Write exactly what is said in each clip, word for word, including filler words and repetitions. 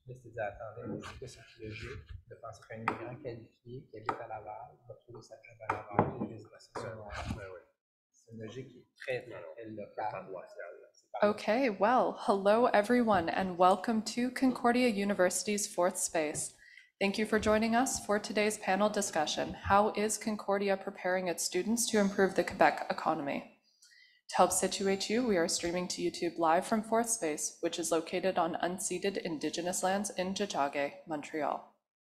Là, c'est dit, attendez, mais c'est quoi cette logique de penser qu'un immigrant qualifié qui habite à Laval va trouver sa job à Laval et les résidences à Montréal? C'est une logique qui est très, très, très locale. Okay, well, hello everyone, and welcome to Concordia University's Fourth Space. Thank you for joining us for today's panel discussion, How is Concordia preparing its students to improve the Quebec economy? To help situate you, we are streaming to YouTube live from Fourth Space, which is located on unceded Indigenous lands in Tiohtià:ke, Montreal.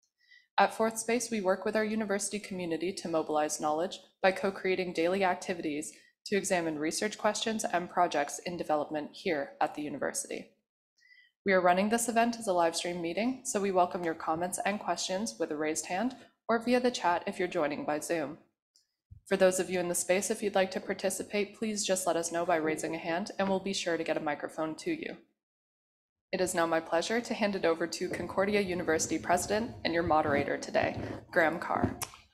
At Fourth Space, we work with our university community to mobilize knowledge by co-creating daily activities to examine research questions and projects in development here at the university. We are running this event as a live stream meeting, so we welcome your comments and questions with a raised hand or via the chat if you're joining by Zoom. For those of you in the space, if you'd like to participate, please just let us know by raising a hand and we'll be sure to get a microphone to you. It is now my pleasure to hand it over to Concordia University President and your moderator today, Graham Carr.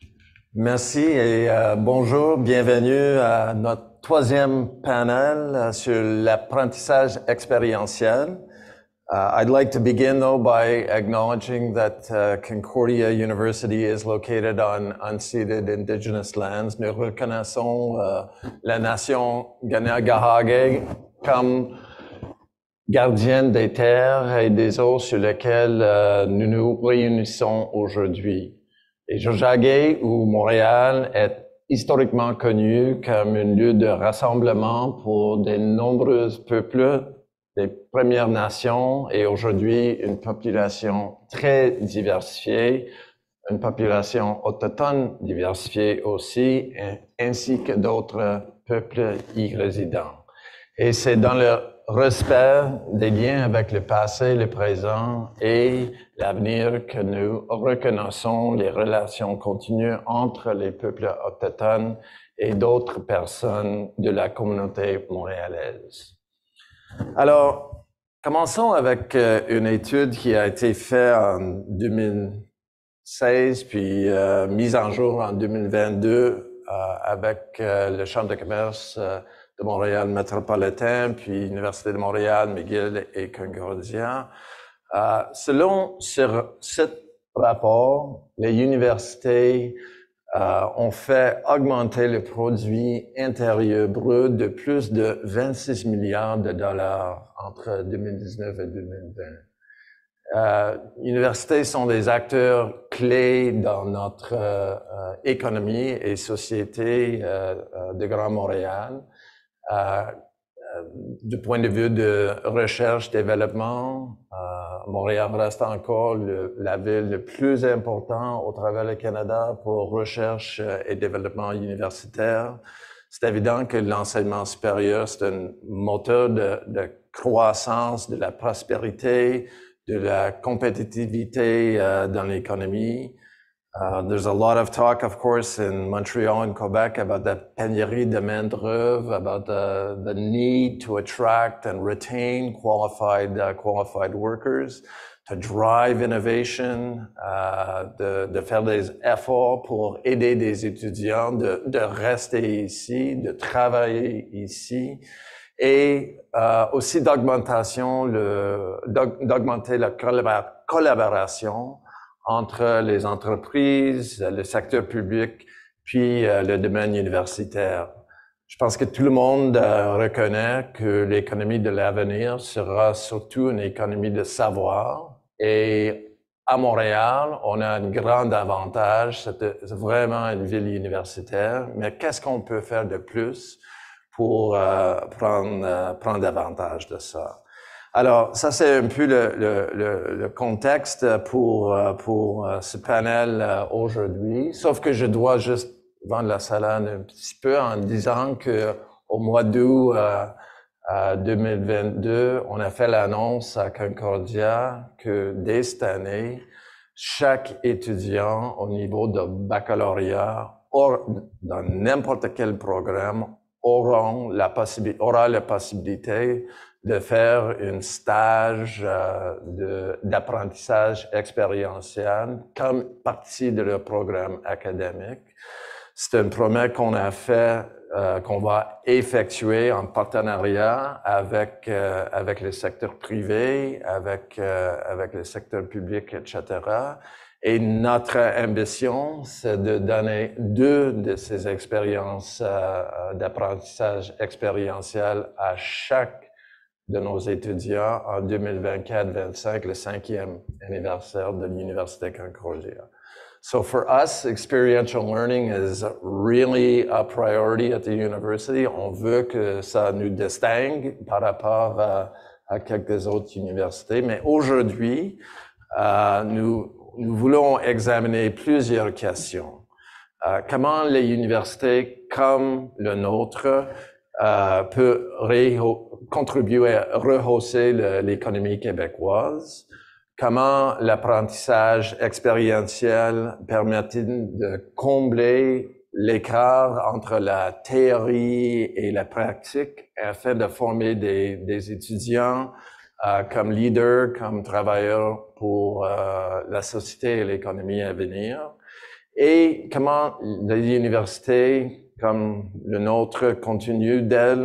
Merci et euh, bonjour, bienvenue à notre troisième panel uh, sur l'apprentissage expérientiel. Uh, I'd like to begin though by acknowledging that uh, Concordia University is located on unceded Indigenous lands. Nous reconnaissons uh, la nation Kanien'kehá:ka comme gardienne des terres et des eaux sur lesquelles uh, nous nous réunissons aujourd'hui. Et Tiohtià:ke ou Montréal est historiquement connu comme un lieu de rassemblement pour de nombreux peuples des Premières Nations et aujourd'hui une population très diversifiée, une population autochtone diversifiée aussi, ainsi que d'autres peuples y résidents. Et c'est dans le respect des liens avec le passé, le présent et l'avenir que nous reconnaissons les relations continues entre les peuples autochtones et d'autres personnes de la communauté montréalaise. Alors, commençons avec euh, une étude qui a été faite en deux mille seize, puis euh, mise en jour en deux mille vingt-deux euh, avec euh, le Chambre de commerce euh, de Montréal métropolitain, puis l'Université de Montréal, McGill et Concordia. Euh, selon ce, cet rapport, les universités Euh, ont fait augmenter le produit intérieur brut de plus de vingt-six milliards de dollars entre deux mille dix-neuf et deux mille vingt. Euh, les universités sont des acteurs clés dans notre euh, euh, économie et société euh, euh, de Grand Montréal. Euh, euh, du point de vue de recherche, développement, euh, Montréal reste encore le, la ville le plus importante au travers du Canada pour recherche et développement universitaire. C'est évident que l'enseignement supérieur, c'est un moteur de, de croissance, de la prospérité, de la compétitivité uh, dans l'économie. Uh, there's a lot of talk, of course, in Montreal and Quebec about the pénurie de main-d'œuvre, about the, the need to attract and retain qualified, uh, qualified workers, to drive innovation, uh, de, de faire des efforts pour aider des étudiants de, de rester ici, de travailler ici, et uh, aussi d'augmentation, le, d'augmenter la collaboration entre les entreprises, le secteur public, puis euh, le domaine universitaire. Je pense que tout le monde euh, reconnaît que l'économie de l'avenir sera surtout une économie de savoir. Et à Montréal, on a un grand avantage, c'est vraiment une ville universitaire, mais qu'est-ce qu'on peut faire de plus pour euh, prendre, euh, prendre avantage de ça? Alors, ça, c'est un peu le, le, le, le contexte pour, pour ce panel aujourd'hui. Sauf que je dois juste vendre la salade un petit peu en disant que au mois d'août euh, deux mille vingt-deux, on a fait l'annonce à Concordia que dès cette année, chaque étudiant au niveau de baccalauréat, or, dans n'importe quel programme, auront la possibilité, aura la possibilité de faire un stage euh, de, d'apprentissage expérientiel comme partie de leur programme académique. C'est une promesse qu'on a fait euh, qu'on va effectuer en partenariat avec euh, avec le secteur privé, avec euh, avec le secteur public, et cetera. Et notre ambition, c'est de donner deux de ces expériences euh, d'apprentissage expérientiel à chaque de nos étudiants en deux mille vingt-quatre vingt-cinq, le cinquième anniversaire de l'Université Concordia. So for us, experiential learning is really a priority at the university. On veut que ça nous distingue par rapport à, à quelques autres universités. Mais aujourd'hui, euh, nous, nous voulons examiner plusieurs questions. Euh, comment les universités comme le nôtre euh, peut contribuer à rehausser l'économie québécoise? Comment l'apprentissage expérientiel permet de combler l'écart entre la théorie et la pratique afin de former des, des étudiants euh, comme leaders, comme travailleurs pour euh, la société et l'économie à venir? Et comment les universités comme le nôtre continuent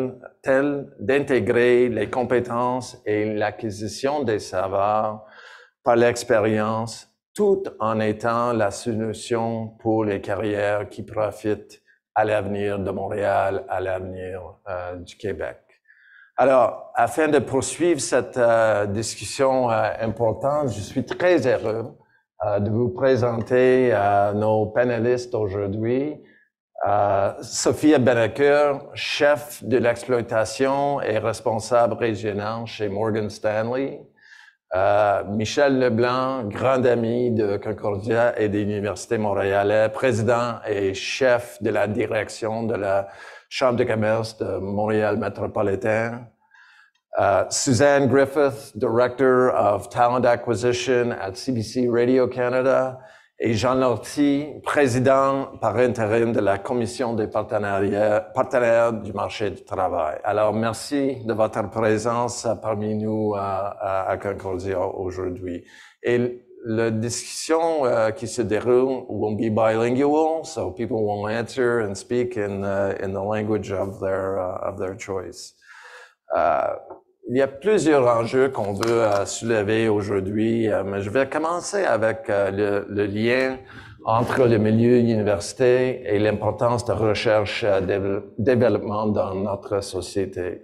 d'intégrer les compétences et l'acquisition des savoirs par l'expérience, tout en étant la solution pour les carrières qui profitent à l'avenir de Montréal, à l'avenir euh, du Québec. Alors, afin de poursuivre cette euh, discussion euh, importante, je suis très heureux euh, de vous présenter euh, nos panélistes aujourd'hui. Euh, Sophia Benecker, chef de l'exploitation et responsable régional chez Morgan Stanley. Euh, Michel Leblanc, grand ami de Concordia et de l'Université montréalais, président et chef de la direction de la Chambre de commerce de Montréal métropolitain. Uh, Suzanne Griffith, Director of Talent Acquisition at C B C Radio Canada, et Jean Lortie, président par intérim de la Commission des partenariats, partenaires du marché du travail. Alors, merci de votre présence parmi nous à, à, à Concordia aujourd'hui. Et la discussion uh, qui se déroule will be bilingual, so people will answer and speak in, uh, in the language of their, uh, of their choice. Uh, Il y a plusieurs enjeux qu'on veut euh, soulever aujourd'hui, euh, mais je vais commencer avec euh, le, le lien entre le milieu université et l'importance de recherche et de développement dans notre société.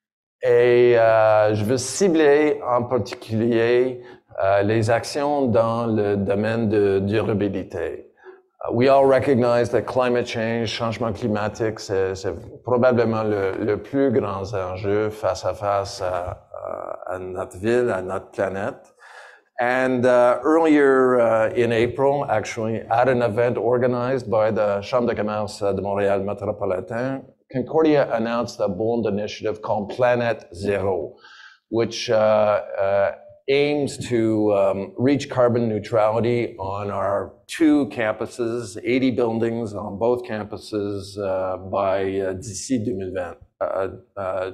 Et euh, je veux cibler en particulier euh, les actions dans le domaine de durabilité. We all recognize that climate change, changement climatique, c'est, c'est probablement le, le plus grand enjeu face à face à, à notre ville, à notre planète. And uh, earlier uh, in April, actually, at an event organized by the Chambre de commerce de Montréal Métropolitain, Concordia announced a bold initiative called Planet Zero, which uh, uh, aims to um, reach carbon neutrality on our two campuses, eighty buildings on both campuses uh, by uh, d'ici two thousand twenty, uh, uh,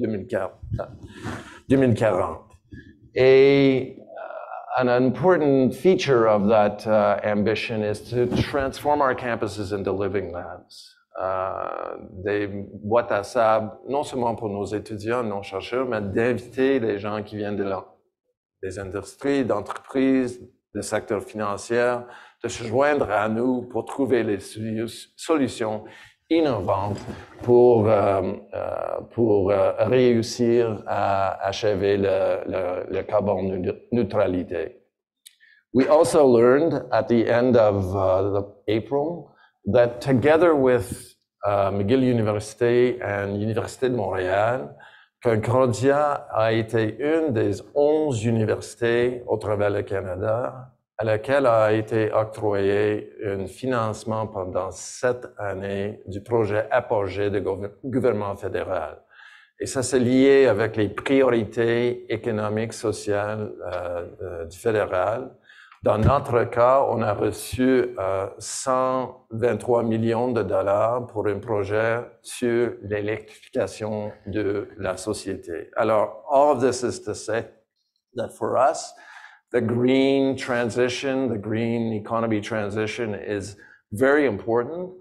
twenty forty. A, uh, an important feature of that uh, ambition is to transform our campuses into living labs. Uh, des boîtes à sable, non seulement pour nos étudiants, nos chercheurs, mais d'inviter les gens qui viennent de là, des industries, d'entreprises, des secteurs financiers, de se joindre à nous pour trouver les solutions innovantes pour, euh, euh, pour euh, réussir à achever le, le, le carbone neutralité. We also learned at the end of uh, the April that together with uh, McGill University and Université de Montréal, Concordia a été une des onze universités au travers le Canada à laquelle a été octroyé un financement pendant sept années du projet Apogée du gouvernement fédéral. Et ça, c'est lié avec les priorités économiques, sociales euh, euh, du fédéral. Dans notre cas, on a reçu euh, cent vingt-trois millions de dollars pour un projet sur l'électrification de la société. Alors, all of this is to say that for us, the green transition, the green economy transition is very important,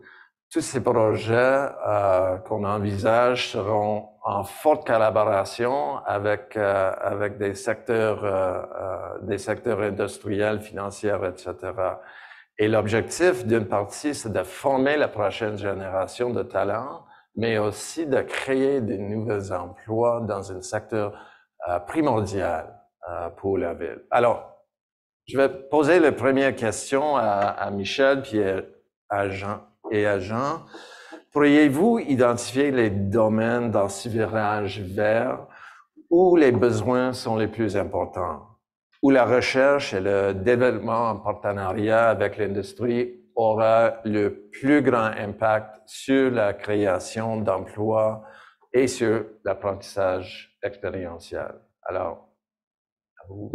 tous ces projets euh, qu'on envisage seront en forte collaboration avec euh, avec des secteurs euh, euh, des secteurs industriels, financiers, et cetera. Et l'objectif d'une partie, c'est de former la prochaine génération de talents, mais aussi de créer de nouveaux emplois dans un secteur euh, primordial euh, pour la ville. Alors, je vais poser la première question à, à Michel puis à Jean et à Jean. Pourriez-vous identifier les domaines dans ce virage vert où les besoins sont les plus importants, où la recherche et le développement en partenariat avec l'industrie aura le plus grand impact sur la création d'emplois et sur l'apprentissage expérientiel? Alors, à vous.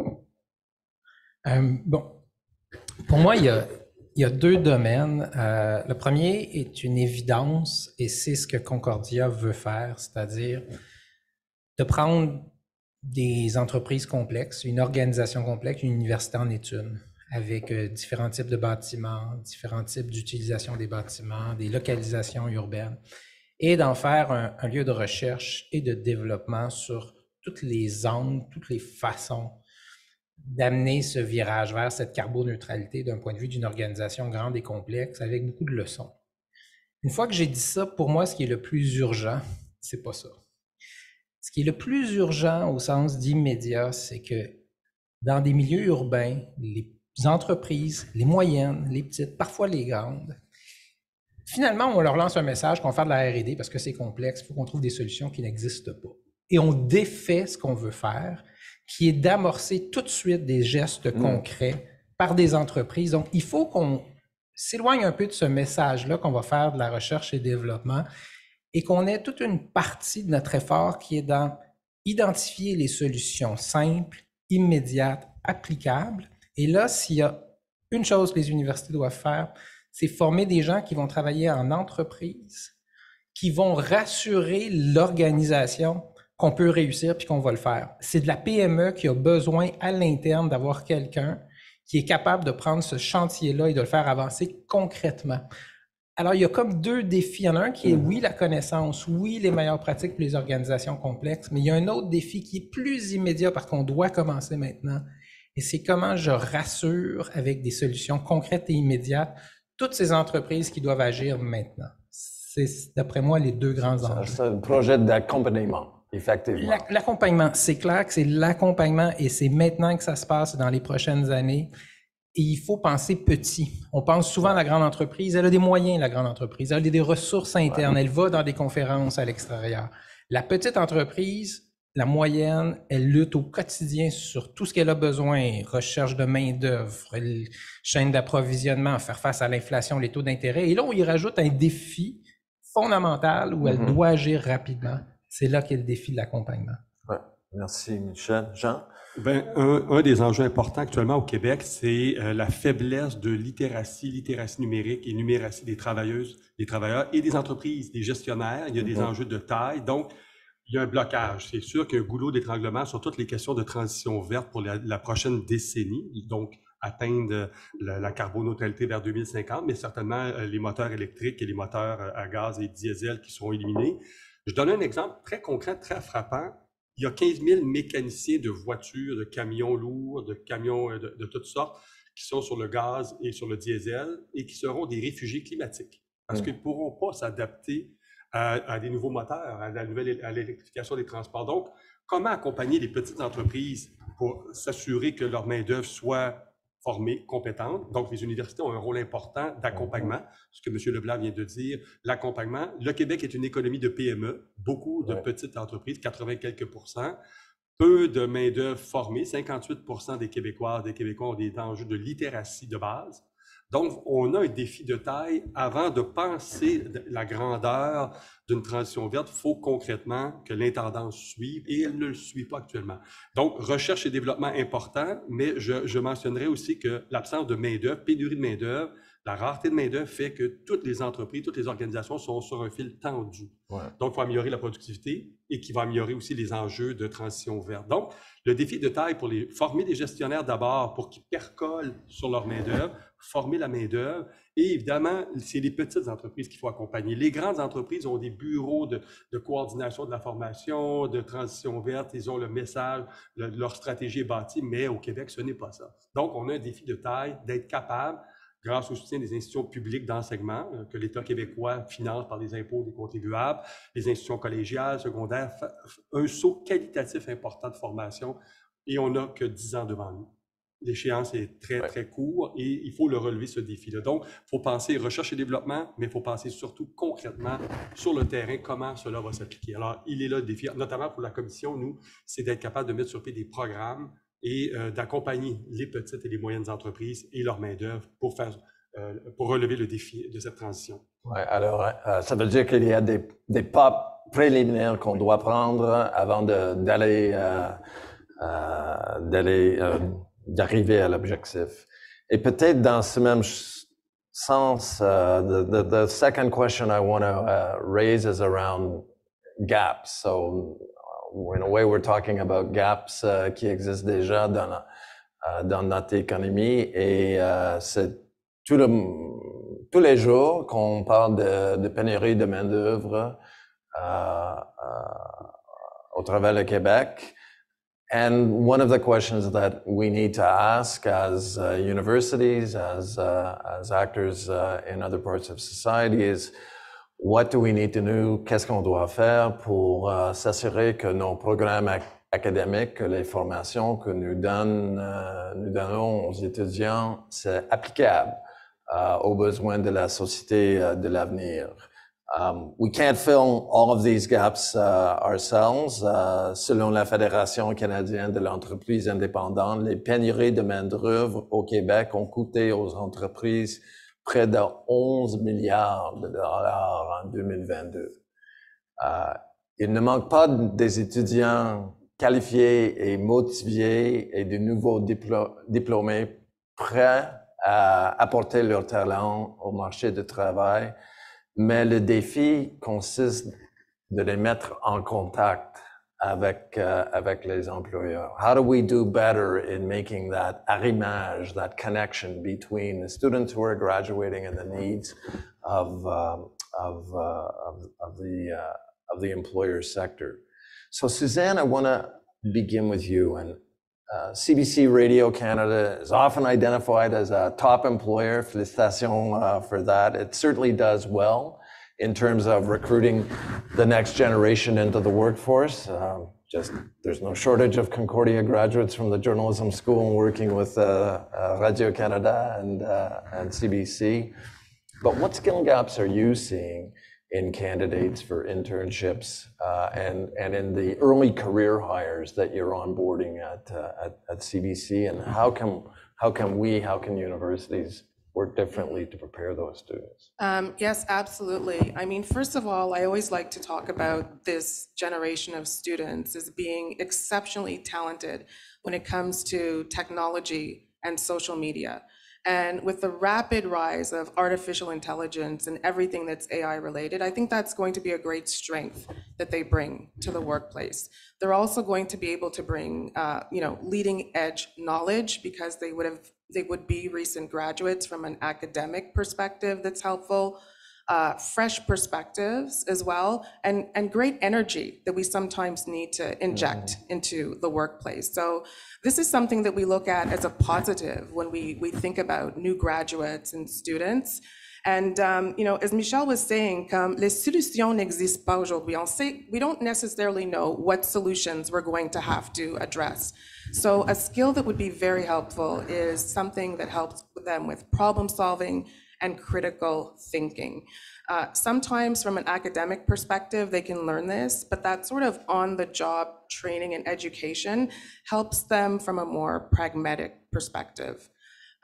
Euh, bon, pour moi, il y a, il y a deux domaines. Euh, le premier est une évidence et c'est ce que Concordia veut faire, c'est-à-dire de prendre des entreprises complexes, une organisation complexe, une université en études, avec euh, différents types de bâtiments, différents types d'utilisation des bâtiments, des localisations urbaines, et d'en faire un, un lieu de recherche et de développement sur toutes les angles, toutes les façons d'amener ce virage vers cette carboneutralité d'un point de vue d'une organisation grande et complexe avec beaucoup de leçons. Une fois que j'ai dit ça, pour moi, ce qui est le plus urgent, c'est pas ça. Ce qui est le plus urgent au sens d'immédiat, c'est que dans des milieux urbains, les entreprises, les moyennes, les petites, parfois les grandes, finalement, on leur lance un message qu'on va faire de la R et D parce que c'est complexe, il faut qu'on trouve des solutions qui n'existent pas. Et on défait ce qu'on veut faire, qui est d'amorcer tout de suite des gestes mmh. concrets par des entreprises. Donc, il faut qu'on s'éloigne un peu de ce message-là qu'on va faire de la recherche et développement et qu'on ait toute une partie de notre effort qui est dans identifier les solutions simples, immédiates, applicables. Et là, s'il y a une chose que les universités doivent faire, c'est former des gens qui vont travailler en entreprise, qui vont rassurer l'organisation qu'on peut réussir puis qu'on va le faire. C'est de la P M E qui a besoin à l'interne d'avoir quelqu'un qui est capable de prendre ce chantier-là et de le faire avancer concrètement. Alors, il y a comme deux défis. Il y en a un qui est, oui, la connaissance, oui, les meilleures pratiques pour les organisations complexes, mais il y a un autre défi qui est plus immédiat parce qu'on doit commencer maintenant. Et c'est comment je rassure avec des solutions concrètes et immédiates toutes ces entreprises qui doivent agir maintenant. C'est, d'après moi, les deux grands enjeux. C'est un projet d'accompagnement. Effectivement. L'accompagnement, c'est clair que c'est l'accompagnement et c'est maintenant que ça se passe dans les prochaines années. Et il faut penser petit. On pense souvent à la grande entreprise. Elle a des moyens, la grande entreprise. Elle a des ressources internes. Elle va dans des conférences à l'extérieur. La petite entreprise, la moyenne, elle lutte au quotidien sur tout ce qu'elle a besoin. Recherche de main-d'œuvre, chaîne d'approvisionnement, faire face à l'inflation, les taux d'intérêt. Et là, on y rajoute un défi fondamental où elle mm-hmm. doit agir rapidement. C'est là qu'est le défi de l'accompagnement. Ouais. Merci, Michel. Jean? Ben, un, un des enjeux importants actuellement au Québec, c'est euh, la faiblesse de littératie, littératie numérique et numératie des travailleuses, des travailleurs et des entreprises, des gestionnaires. Il y a des mm-hmm. enjeux de taille. Donc, il y a un blocage. C'est sûr qu'il y a un goulot d'étranglement sur toutes les questions de transition verte pour la, la prochaine décennie. Donc, atteindre la, la carboneutralité vers deux mille cinquante, mais certainement euh, les moteurs électriques et les moteurs à gaz et diesel qui seront éliminés. Je donne un exemple très concret, très frappant. Il y a quinze mille mécaniciens de voitures, de camions lourds, de camions de, de toutes sortes qui sont sur le gaz et sur le diesel et qui seront des réfugiés climatiques parce mmh. qu'ils ne pourront pas s'adapter à, à des nouveaux moteurs, à la nouvelle, à l'électrification des transports. Donc, comment accompagner les petites entreprises pour s'assurer que leur main-d'œuvre soit formée, compétente. Donc, les universités ont un rôle important d'accompagnement, ce que M. Leblanc vient de dire, l'accompagnement. Le Québec est une économie de P M E, beaucoup de ouais. petites entreprises, quatre-vingts quelques pourcents, peu de main-d'œuvre formée, cinquante-huit pour cent des Québécois, des Québécois ont des enjeux de littératie de base. Donc, on a un défi de taille. Avant de penser la grandeur d'une transition verte, il faut concrètement que l'intendance suive et elle ne le suit pas actuellement. Donc, recherche et développement important, mais je, je mentionnerai aussi que l'absence de main-d'œuvre, pénurie de main-d'œuvre, La rareté de main-d'œuvre fait que toutes les entreprises, toutes les organisations sont sur un fil tendu. Ouais. Donc, il faut améliorer la productivité et qui va améliorer aussi les enjeux de transition verte. Donc, le défi de taille pour les former des gestionnaires d'abord pour qu'ils percolent sur leur main-d'œuvre, former la main-d'œuvre. Et évidemment, c'est les petites entreprises qu'il faut accompagner. Les grandes entreprises ont des bureaux de, de coordination de la formation, de transition verte. Ils ont le message, le, leur stratégie est bâtie, mais au Québec, ce n'est pas ça. Donc, on a un défi de taille d'être capable, grâce au soutien des institutions publiques d'enseignement euh, que l'État québécois finance par les impôts des contribuables, les institutions collégiales, secondaires, un saut qualitatif important de formation et on n'a que dix ans devant nous. L'échéance est très, ouais. très court et il faut le relever, ce défi-là. Donc, il faut penser recherche et développement, mais il faut penser surtout concrètement sur le terrain, comment cela va s'appliquer. Alors, il est là le défi, notamment pour la Commission, nous, c'est d'être capable de mettre sur pied des programmes et euh, d'accompagner les petites et les moyennes entreprises et leur main-d'œuvre pour faire, euh, pour relever le défi de cette transition. Ouais, alors, euh, ça veut dire qu'il y a des, des pas préliminaires qu'on doit prendre avant d'aller, euh, euh, d'aller, euh, d'arriver à l'objectif. Et peut-être dans ce même sens, uh, the, the, the second question I want to uh, raise is around gaps. So, in a way, we're talking about gaps uh, qui existent déjà dans, uh, dans notre économie et uh, c'est tout le, tous les jours qu'on parle de, de pénurie de main-d'œuvre uh, uh, au travers du Québec. And one of the questions that we need to ask as uh, universities, as, uh, as actors uh, in other parts of society is, what do we need to do? Qu'est-ce qu'on doit faire pour uh, s'assurer que nos programmes ac académiques, que les formations que nous, donne, uh, nous donnons aux étudiants, c'est applicable uh, aux besoins de la société uh, de l'avenir? Um, we can't fill all of these gaps uh, ourselves. Uh, selon la Fédération canadienne de l'entreprise indépendante, les pénuries de main-d'œuvre au Québec ont coûté aux entreprises près de onze milliards de dollars en deux mille vingt-deux. Uh, il ne manque pas des étudiants qualifiés et motivés et de nouveaux diplo diplômés prêts à apporter leur talent au marché du travail. Mais le défi consiste de les mettre en contact avec, uh, avec les employeurs. How do we do better in making that arrimage, that connection between the students who are graduating and the needs of, um, of, uh, of, of, the, uh, of the employer sector? So Suzanne, I want to begin with you. And Uh, C B C Radio Canada is often identified as a top employer. Félicitations uh, for that. It certainly does well in terms of recruiting the next generation into the workforce. Um, just there's no shortage of Concordia graduates from the journalism school working with uh, uh, Radio Canada and, uh, and C B C. But what skill gaps are you seeing in candidates for internships uh, and, and in the early career hires that you're onboarding at, uh, at, at C B C? And how can, how can we, how can universities work differently to prepare those students? Um, yes, absolutely. I mean, first of all, I always like to talk about this generation of students as being exceptionally talented when it comes to technology and social media. And with the rapid rise of artificial intelligence and everything that's A I related, I think that's going to be a great strength that they bring to the workplace. They're also going to be able to bring, uh, you know, leading edge knowledge because they would have, they would be recent graduates from an academic perspective that's helpful, uh, fresh perspectives as well, and, and great energy that we sometimes need to inject mm-hmm. into the workplace. So this is something that we look at as a positive when we, we think about new graduates and students. And, um, you know, as Michelle was saying, um, les solutions n'existent pas aujourd'hui. On sait, we don't necessarily know what solutions we're going to have to address. So a skill that would be very helpful is something that helps them with problem solving and critical thinking. Uh, sometimes from an academic perspective, they can learn this, but that sort of on-the-job training and education helps them from a more pragmatic perspective.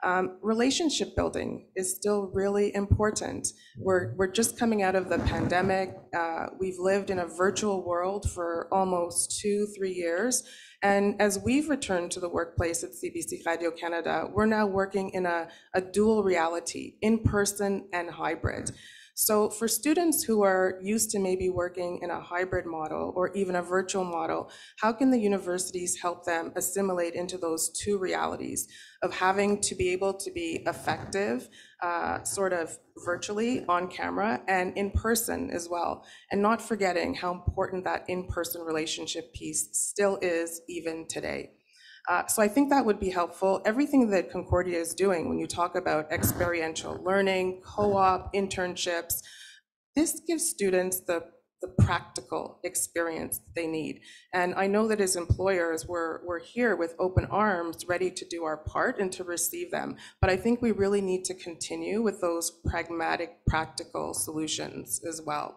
Um, relationship building is still really important. We're, we're just coming out of the pandemic. Uh, we've lived in a virtual world for almost two, three years. And as we've returned to the workplace at C B C Radio-Canada, we're now working in a, a dual reality, in-person and hybrid. So for students who are used to maybe working in a hybrid model or even a virtual model, how can the universities help them assimilate into those two realities of having to be able to be effective, uh, sort of virtually on camera and in person as well, and not forgetting how important that in-person relationship piece still is even today. Uh, so I think that would be helpful. Everything that Concordia is doing, when you talk about experiential learning, co-op, internships, this gives students the, the practical experience they need. And I know that as employers, we're, we're here with open arms, ready to do our part and to receive them. But I think we really need to continue with those pragmatic, practical solutions as well.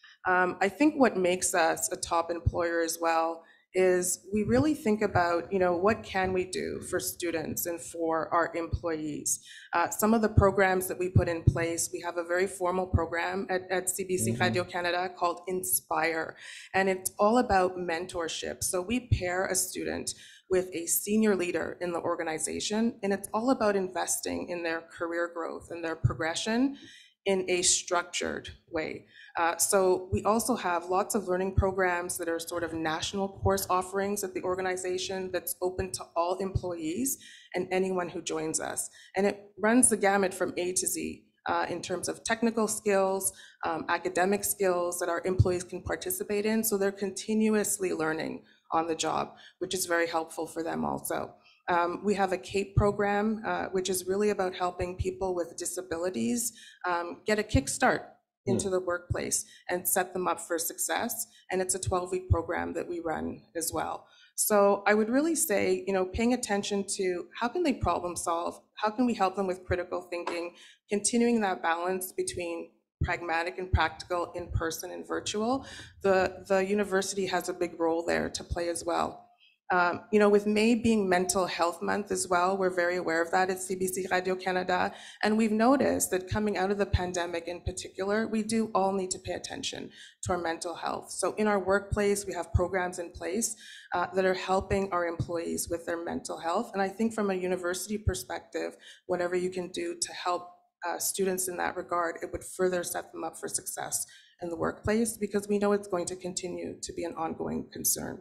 Um, I think what makes us a top employer as well is we really think about, you know, what can we do for students and for our employees? Uh, some of the programs that we put in place, we have a very formal program at, at C B C mm-hmm. Radio-Canada called Inspire, and it's all about mentorship. So we pair a student with a senior leader in the organization, and it's all about investing in their career growth and their progression in a structured way. Uh, so we also have lots of learning programs that are sort of national course offerings at the organization that's open to all employees and anyone who joins us. And it runs the gamut from A to Z uh, in terms of technical skills, um, academic skills that our employees can participate in. So they're continuously learning on the job, which is very helpful for them also. Um, we have a CAPE program, uh, which is really about helping people with disabilities um, get a kickstart into the workplace and set them up for success. And it's a twelve week program that we run as well. So I would really say, you know, paying attention to how can they problem solve? How can we help them with critical thinking? Continuing that balance between pragmatic and practical, in person and virtual. The, the university has a big role there to play as well. Um, you know, with May being Mental Health Month as well, we're very aware of that at C B C Radio-Canada. And we've noticed that coming out of the pandemic in particular, we do all need to pay attention to our mental health. So in our workplace, we have programs in place uh, that are helping our employees with their mental health. And I think from a university perspective, whatever you can do to help uh, students in that regard, it would further set them up for success in the workplace, because we know it's going to continue to be an ongoing concern.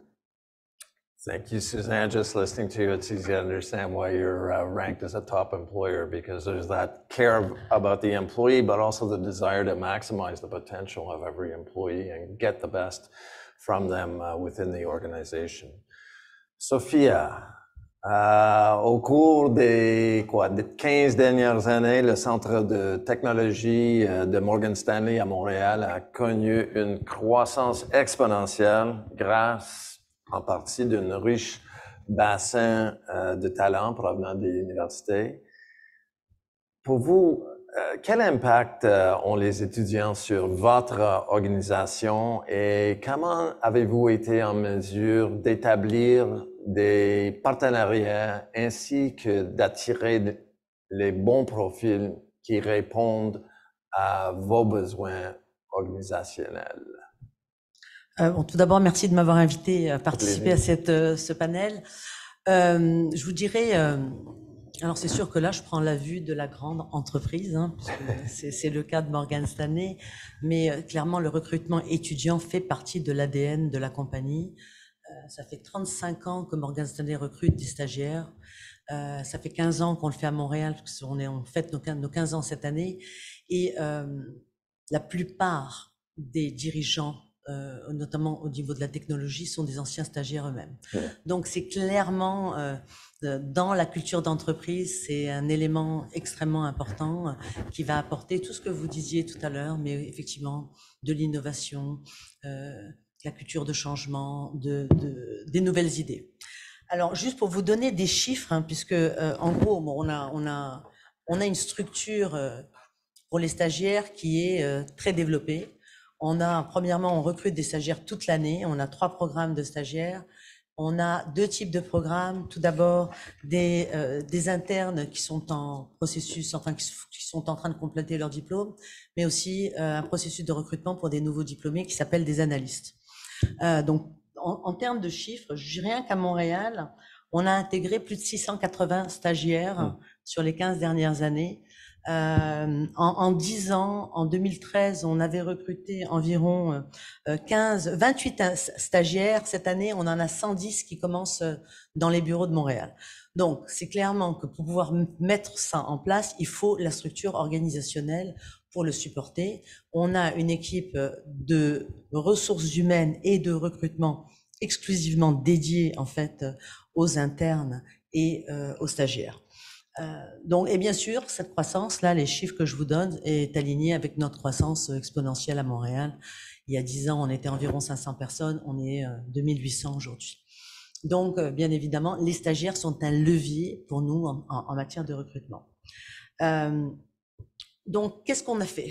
Thank you, Suzanne. Just listening to you, it's easy to understand why you're uh, ranked as a top employer, because there's that care about the employee, but also the desire to maximize the potential of every employee and get the best from them uh, within the organization. Sophia, euh, au cours des, quoi, des quinze dernières années, le Centre de technologie de Morgan Stanley à Montréal a connu une croissance exponentielle grâce en partie d'un riche bassin euh, de talents provenant des universités. Pour vous, euh, quel impact euh, ont les étudiants sur votre organisation et comment avez-vous été en mesure d'établir des partenariats ainsi que d'attirer les bons profils qui répondent à vos besoins organisationnels? Euh, bon, tout d'abord, merci de m'avoir invité à participer à cette, euh, ce panel. Euh, je vous dirais, euh, alors c'est sûr que là, je prends la vue de la grande entreprise, hein, c'est le cas de Morgan Stanley, mais euh, clairement, le recrutement étudiant fait partie de l'A D N de la compagnie. Euh, ça fait trente-cinq ans que Morgan Stanley recrute des stagiaires. Euh, ça fait quinze ans qu'on le fait à Montréal, parce qu'on est en fait nos, nos quinze ans cette année, et euh, la plupart des dirigeants, Euh, notamment au niveau de la technologie, sont des anciens stagiaires eux-mêmes. Ouais. Donc c'est clairement, euh, dans la culture d'entreprise, c'est un élément extrêmement important euh, qui va apporter tout ce que vous disiez tout à l'heure, mais effectivement de l'innovation, euh, la culture de changement, de, de, des nouvelles idées. Alors juste pour vous donner des chiffres, hein, puisque euh, en gros, bon, on, a, on, a, on a une structure euh, pour les stagiaires qui est euh, très développée. On a, premièrement, on recrute des stagiaires toute l'année. On a trois programmes de stagiaires. On a deux types de programmes. Tout d'abord, des, euh, des internes qui sont en processus, enfin qui, qui sont en train de compléter leur diplôme, mais aussi euh, un processus de recrutement pour des nouveaux diplômés qui s'appelle des analystes. Euh, donc, en, en termes de chiffres, je rien qu'à Montréal, on a intégré plus de six cent quatre-vingts stagiaires mmh. sur les quinze dernières années. Euh, en, en dix ans, en deux mille treize, on avait recruté environ euh, quinze, vingt-huit stagiaires. Cette année, on en a cent dix qui commencent dans les bureaux de Montréal. Donc, c'est clairement que pour pouvoir mettre ça en place, il faut la structure organisationnelle pour le supporter. On a une équipe de ressources humaines et de recrutement exclusivement dédiée, en fait, aux internes et euh, aux stagiaires. Euh, donc, et bien sûr, cette croissance-là, les chiffres que je vous donne, est alignée avec notre croissance exponentielle à Montréal. Il y a dix ans, on était environ cinq cents personnes, on est euh, deux mille huit cents aujourd'hui. Donc, euh, bien évidemment, les stagiaires sont un levier pour nous en, en, en matière de recrutement. Euh, donc, qu'est-ce qu'on a fait ?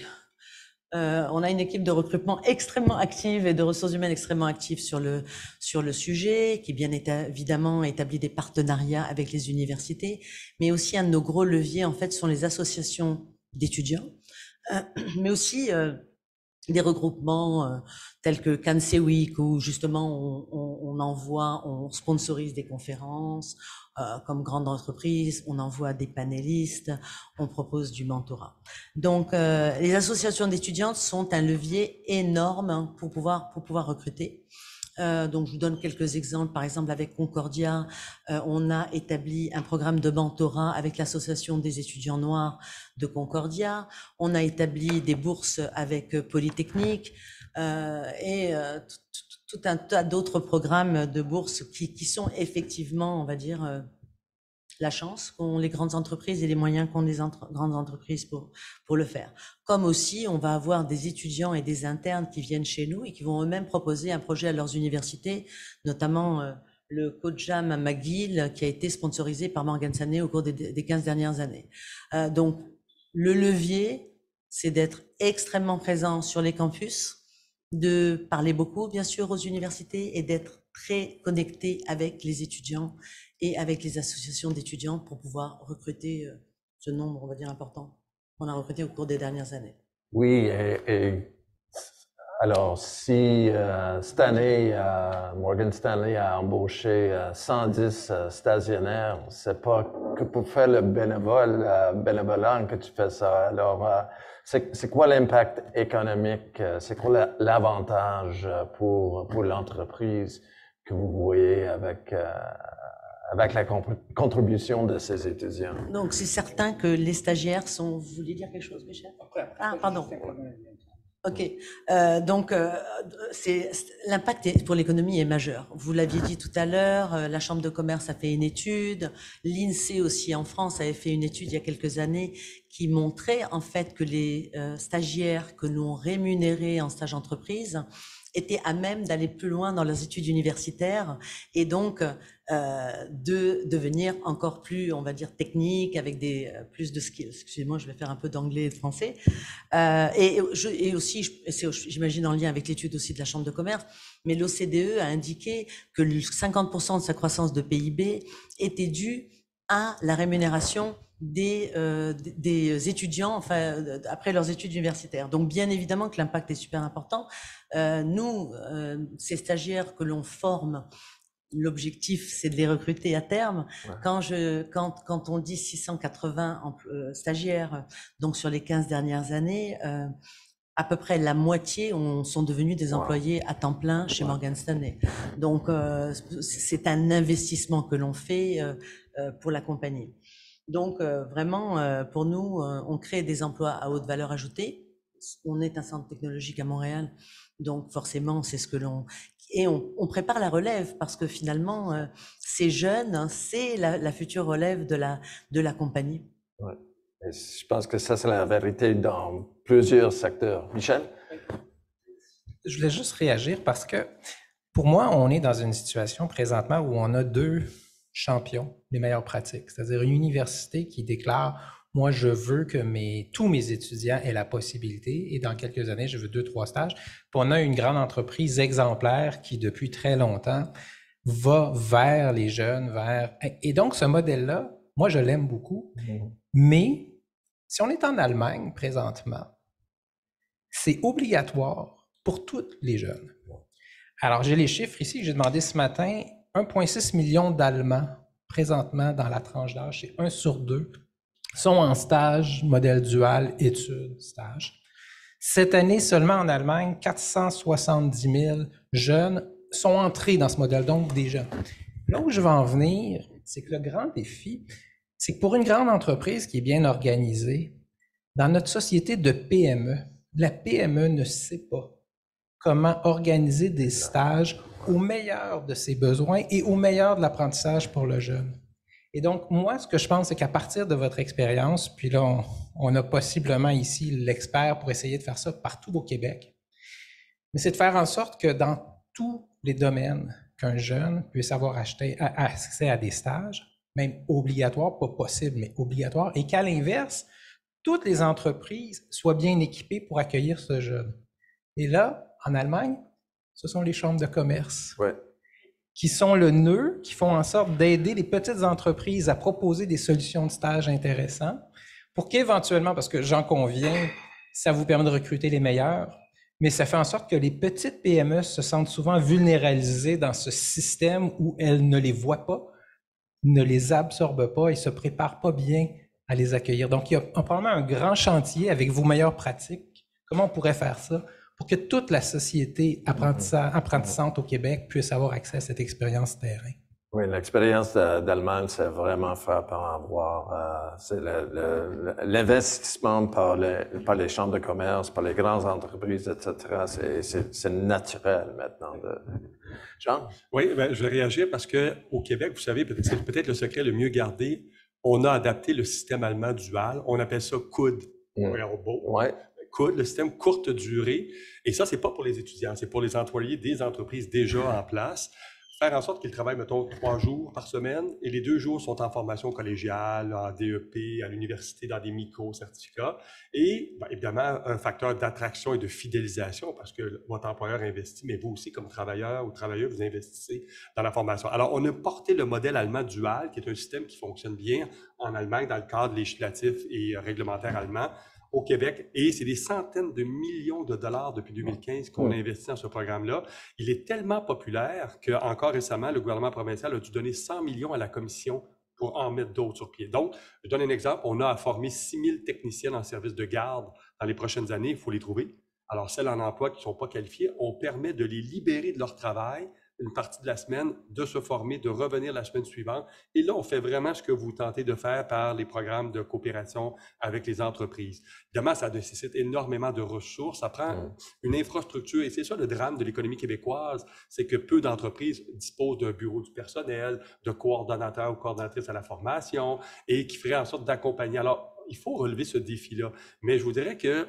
Euh, on a une équipe de recrutement extrêmement active et de ressources humaines extrêmement actives sur le, sur le sujet, qui bien évidemment établit des partenariats avec les universités, mais aussi un de nos gros leviers, en fait, sont les associations d'étudiants, euh, mais aussi euh, des regroupements euh, tels que Kansai Week, où justement on, on, on envoie, on sponsorise des conférences, Euh, comme grande entreprise, on envoie des panélistes, on propose du mentorat. Donc, euh, les associations d'étudiantes sont un levier énorme pour pouvoir, pour pouvoir recruter. Euh, donc, je vous donne quelques exemples. Par exemple, avec Concordia, euh, on a établi un programme de mentorat avec l'association des étudiants noirs de Concordia. On a établi des bourses avec Polytechnique euh, et euh, tout un tas d'autres programmes de bourses qui, qui sont effectivement, on va dire, euh, la chance qu'ont les grandes entreprises et les moyens qu'ont les entre, grandes entreprises pour, pour le faire. Comme aussi, on va avoir des étudiants et des internes qui viennent chez nous et qui vont eux-mêmes proposer un projet à leurs universités, notamment euh, le CodeJam à McGill qui a été sponsorisé par Morgan Stanley au cours des, des quinze dernières années. Euh, donc, le levier, c'est d'être extrêmement présent sur les campus, de parler beaucoup, bien sûr, aux universités et d'être très connecté avec les étudiants et avec les associations d'étudiants pour pouvoir recruter ce nombre, on va dire, important qu'on a recruté au cours des dernières années. Oui, et, et alors si euh, cette année, euh, Morgan Stanley a embauché euh, cent dix euh, stagiaires, c'est pas que pour faire le bénévole, euh, bénévolat que tu fais ça. Alors, euh, c'est quoi l'impact économique? C'est quoi l'avantage pour, pour l'entreprise que vous voyez avec, euh, avec la contribution de ces étudiants? Donc, c'est certain que les stagiaires sont... Vous vouliez dire quelque chose, Michel? Ah, pardon. OK. Euh, donc, euh, c'est l'impact pour l'économie est majeur. Vous l'aviez dit tout à l'heure, euh, la Chambre de commerce a fait une étude, l'INSEE aussi en France avait fait une étude il y a quelques années qui montrait en fait que les euh, stagiaires que l'on rémunérait en stage entreprise étaient à même d'aller plus loin dans leurs études universitaires et donc euh, de devenir encore plus, on va dire, technique avec des euh, plus de skills. Excusez-moi, je vais faire un peu d'anglais et de français. Euh, et, je, et aussi, j'imagine en lien avec l'étude aussi de la Chambre de commerce, mais l'O C D E a indiqué que cinquante pour cent de sa croissance de P I B était due à la rémunération des, euh, des étudiants, enfin, après leurs études universitaires. Donc, bien évidemment que l'impact est super important. Euh, nous, euh, ces stagiaires que l'on forme, l'objectif, c'est de les recruter à terme. Ouais. Quand, je, quand, quand on dit six cent quatre-vingts euh, stagiaires, donc sur les quinze dernières années, euh, à peu près la moitié ont, sont devenus des employés à temps plein chez Morgan Stanley. Donc, euh, c'est un investissement que l'on fait euh, euh, pour la compagnie. Donc, euh, vraiment, euh, pour nous, euh, on crée des emplois à haute valeur ajoutée. On est un centre technologique à Montréal, donc forcément, c'est ce que l'on... Et on, on prépare la relève parce que finalement, euh, ces jeunes, hein, c'est la, la future relève de la, de la compagnie. Ouais. Et je pense que ça, c'est la vérité dans plusieurs secteurs. Michel? Je voulais juste réagir parce que pour moi, on est dans une situation présentement où on a deux champions des meilleures pratiques, c'est-à-dire une université qui déclare « Moi, je veux que mes, tous mes étudiants aient la possibilité et dans quelques années, je veux deux, trois stages. » Puis on a une grande entreprise exemplaire qui, depuis très longtemps, va vers les jeunes, vers... Et donc, ce modèle-là, moi, je l'aime beaucoup, mais si on est en Allemagne présentement, c'est obligatoire pour tous les jeunes. Alors, j'ai les chiffres ici, j'ai demandé ce matin, un virgule six million d'Allemands présentement dans la tranche d'âge, c'est un sur deux, sont en stage, modèle dual, études, stage. Cette année, seulement en Allemagne, quatre cent soixante-dix mille jeunes sont entrés dans ce modèle, donc des jeunes. Là où je veux en venir, c'est que le grand défi, c'est que pour une grande entreprise qui est bien organisée, dans notre société de P M E, la P M E ne sait pas comment organiser des stages au meilleur de ses besoins et au meilleur de l'apprentissage pour le jeune. Et donc, moi, ce que je pense, c'est qu'à partir de votre expérience, puis là, on, on a possiblement ici l'expert pour essayer de faire ça partout au Québec, mais c'est de faire en sorte que dans tous les domaines qu'un jeune puisse avoir acheté, accès à des stages, même obligatoires, pas possible, mais obligatoires, et qu'à l'inverse, toutes les entreprises soient bien équipées pour accueillir ce jeune. Et là, en Allemagne, ce sont les chambres de commerce. Ouais. Qui sont le nœud, qui font en sorte d'aider les petites entreprises à proposer des solutions de stage intéressantes pour qu'éventuellement, parce que j'en conviens, ça vous permet de recruter les meilleurs, mais ça fait en sorte que les petites P M E se sentent souvent vulnéralisées dans ce système où elles ne les voient pas, ne les absorbent pas et ne se préparent pas bien à les accueillir. Donc, il y a probablement un grand chantier avec vos meilleures pratiques. Comment on pourrait faire ça pour que toute la société apprentissante au Québec puisse avoir accès à cette expérience terrain? Oui, l'expérience d'Allemagne, c'est vraiment frappant à voir. Euh, c'est l'investissement par les, par les chambres de commerce, par les grandes entreprises, et cetera. C'est naturel maintenant. De... Jean? Oui, ben, je vais réagir parce qu'au Québec, vous savez, c'est peut-être le secret le mieux gardé. On a adapté le système allemand dual. On appelle ça C U D. Mm. Ouais. C U D, le système courte durée. Et ça, c'est pas pour les étudiants, c'est pour les employés des entreprises déjà en place. Faire en sorte qu'ils travaillent, mettons, trois jours par semaine et les deux jours sont en formation collégiale, en D E P, à l'université, dans des micro-certificats. Et, bien, évidemment, un facteur d'attraction et de fidélisation parce que votre employeur investit, mais vous aussi, comme travailleur ou travailleur, vous investissez dans la formation. Alors, on a porté le modèle allemand dual, qui est un système qui fonctionne bien en Allemagne dans le cadre législatif et réglementaire allemand, au Québec, et c'est des centaines de millions de dollars depuis deux mille quinze qu'on a investi dans ce programme-là. Il est tellement populaire qu'encore récemment, le gouvernement provincial a dû donner cent millions à la commission pour en mettre d'autres sur pied. Donc, je donne un exemple, on a à former six mille techniciens en service de garde dans les prochaines années, il faut les trouver. Alors, celles en emploi qui ne sont pas qualifiées, on permet de les libérer de leur travail une partie de la semaine, de se former, de revenir la semaine suivante. Et là, on fait vraiment ce que vous tentez de faire par les programmes de coopération avec les entreprises. Évidemment, ça nécessite énormément de ressources. Ça prend mmh. une infrastructure. Et c'est ça le drame de l'économie québécoise, c'est que peu d'entreprises disposent d'un bureau du personnel, de coordonnateurs ou coordonnatrices à la formation et qui feraient en sorte d'accompagner. Alors, il faut relever ce défi-là. Mais je vous dirais que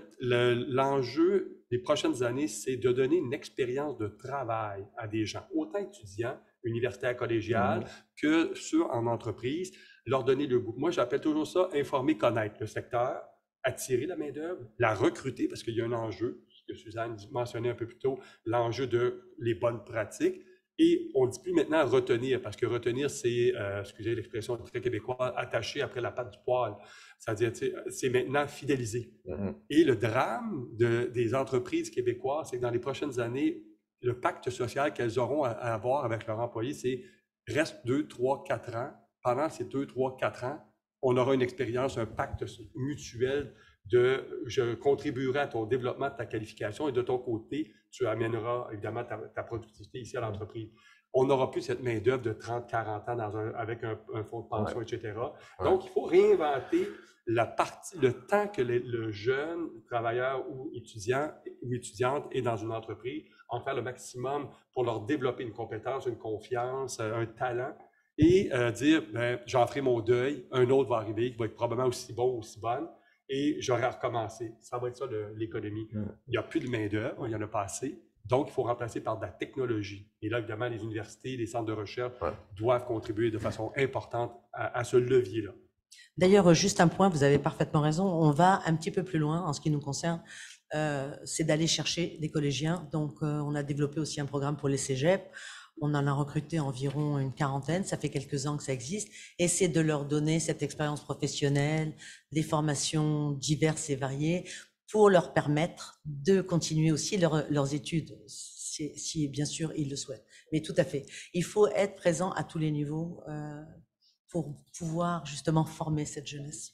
l'enjeu des prochaines années, c'est de donner une expérience de travail à des gens, autant étudiants, universitaires, collégiales, mmh. que ceux en entreprise, leur donner le goût. Moi, j'appelle toujours ça informer, connaître le secteur, attirer la main-d'œuvre, la recruter, parce qu'il y a un enjeu, ce que Suzanne mentionnait un peu plus tôt, l'enjeu de les bonnes pratiques. Et on ne dit plus maintenant retenir, parce que retenir, c'est, euh, excusez l'expression très québécoise, attacher après la patte du poil. C'est-à-dire, c'est maintenant fidéliser. Mm-hmm. Et le drame de, des entreprises québécoises, c'est que dans les prochaines années, le pacte social qu'elles auront à, à avoir avec leurs employés, c'est reste deux, trois, quatre ans. Pendant ces deux, trois, quatre ans, on aura une expérience, un pacte mutuel de je contribuerai à ton développement de ta qualification et de ton côté, tu amèneras évidemment ta, ta productivité ici à l'entreprise. On n'aura plus cette main-d'œuvre de trente, quarante ans dans un, avec un, un fonds de pension, ouais. et cetera. Ouais. Donc, il faut réinventer la partie, le temps que les, le jeune travailleur ou étudiant ou étudiante est dans une entreprise, en faire le maximum pour leur développer une compétence, une confiance, un talent et euh, dire, ben, j'en ferai mon deuil, un autre va arriver qui va être probablement aussi bon ou aussi bonne. Et j'aurais recommencé. Ça va être ça, l'économie. Mm. Il n'y a plus de main-d'œuvre, il n'y en a pas assez. Donc, il faut remplacer par de la technologie. Et là, évidemment, les universités, les centres de recherche ouais. doivent contribuer de façon importante à, à ce levier-là. D'ailleurs, juste un point, vous avez parfaitement raison. On va un petit peu plus loin en ce qui nous concerne. Euh, c'est d'aller chercher des collégiens. Donc, euh, on a développé aussi un programme pour les cégeps. On en a recruté environ une quarantaine, ça fait quelques ans que ça existe, et c'est de leur donner cette expérience professionnelle, des formations diverses et variées, pour leur permettre de continuer aussi leur, leurs études, si, si bien sûr ils le souhaitent. Mais tout à fait, il faut être présent à tous les niveaux euh, pour pouvoir justement former cette jeunesse.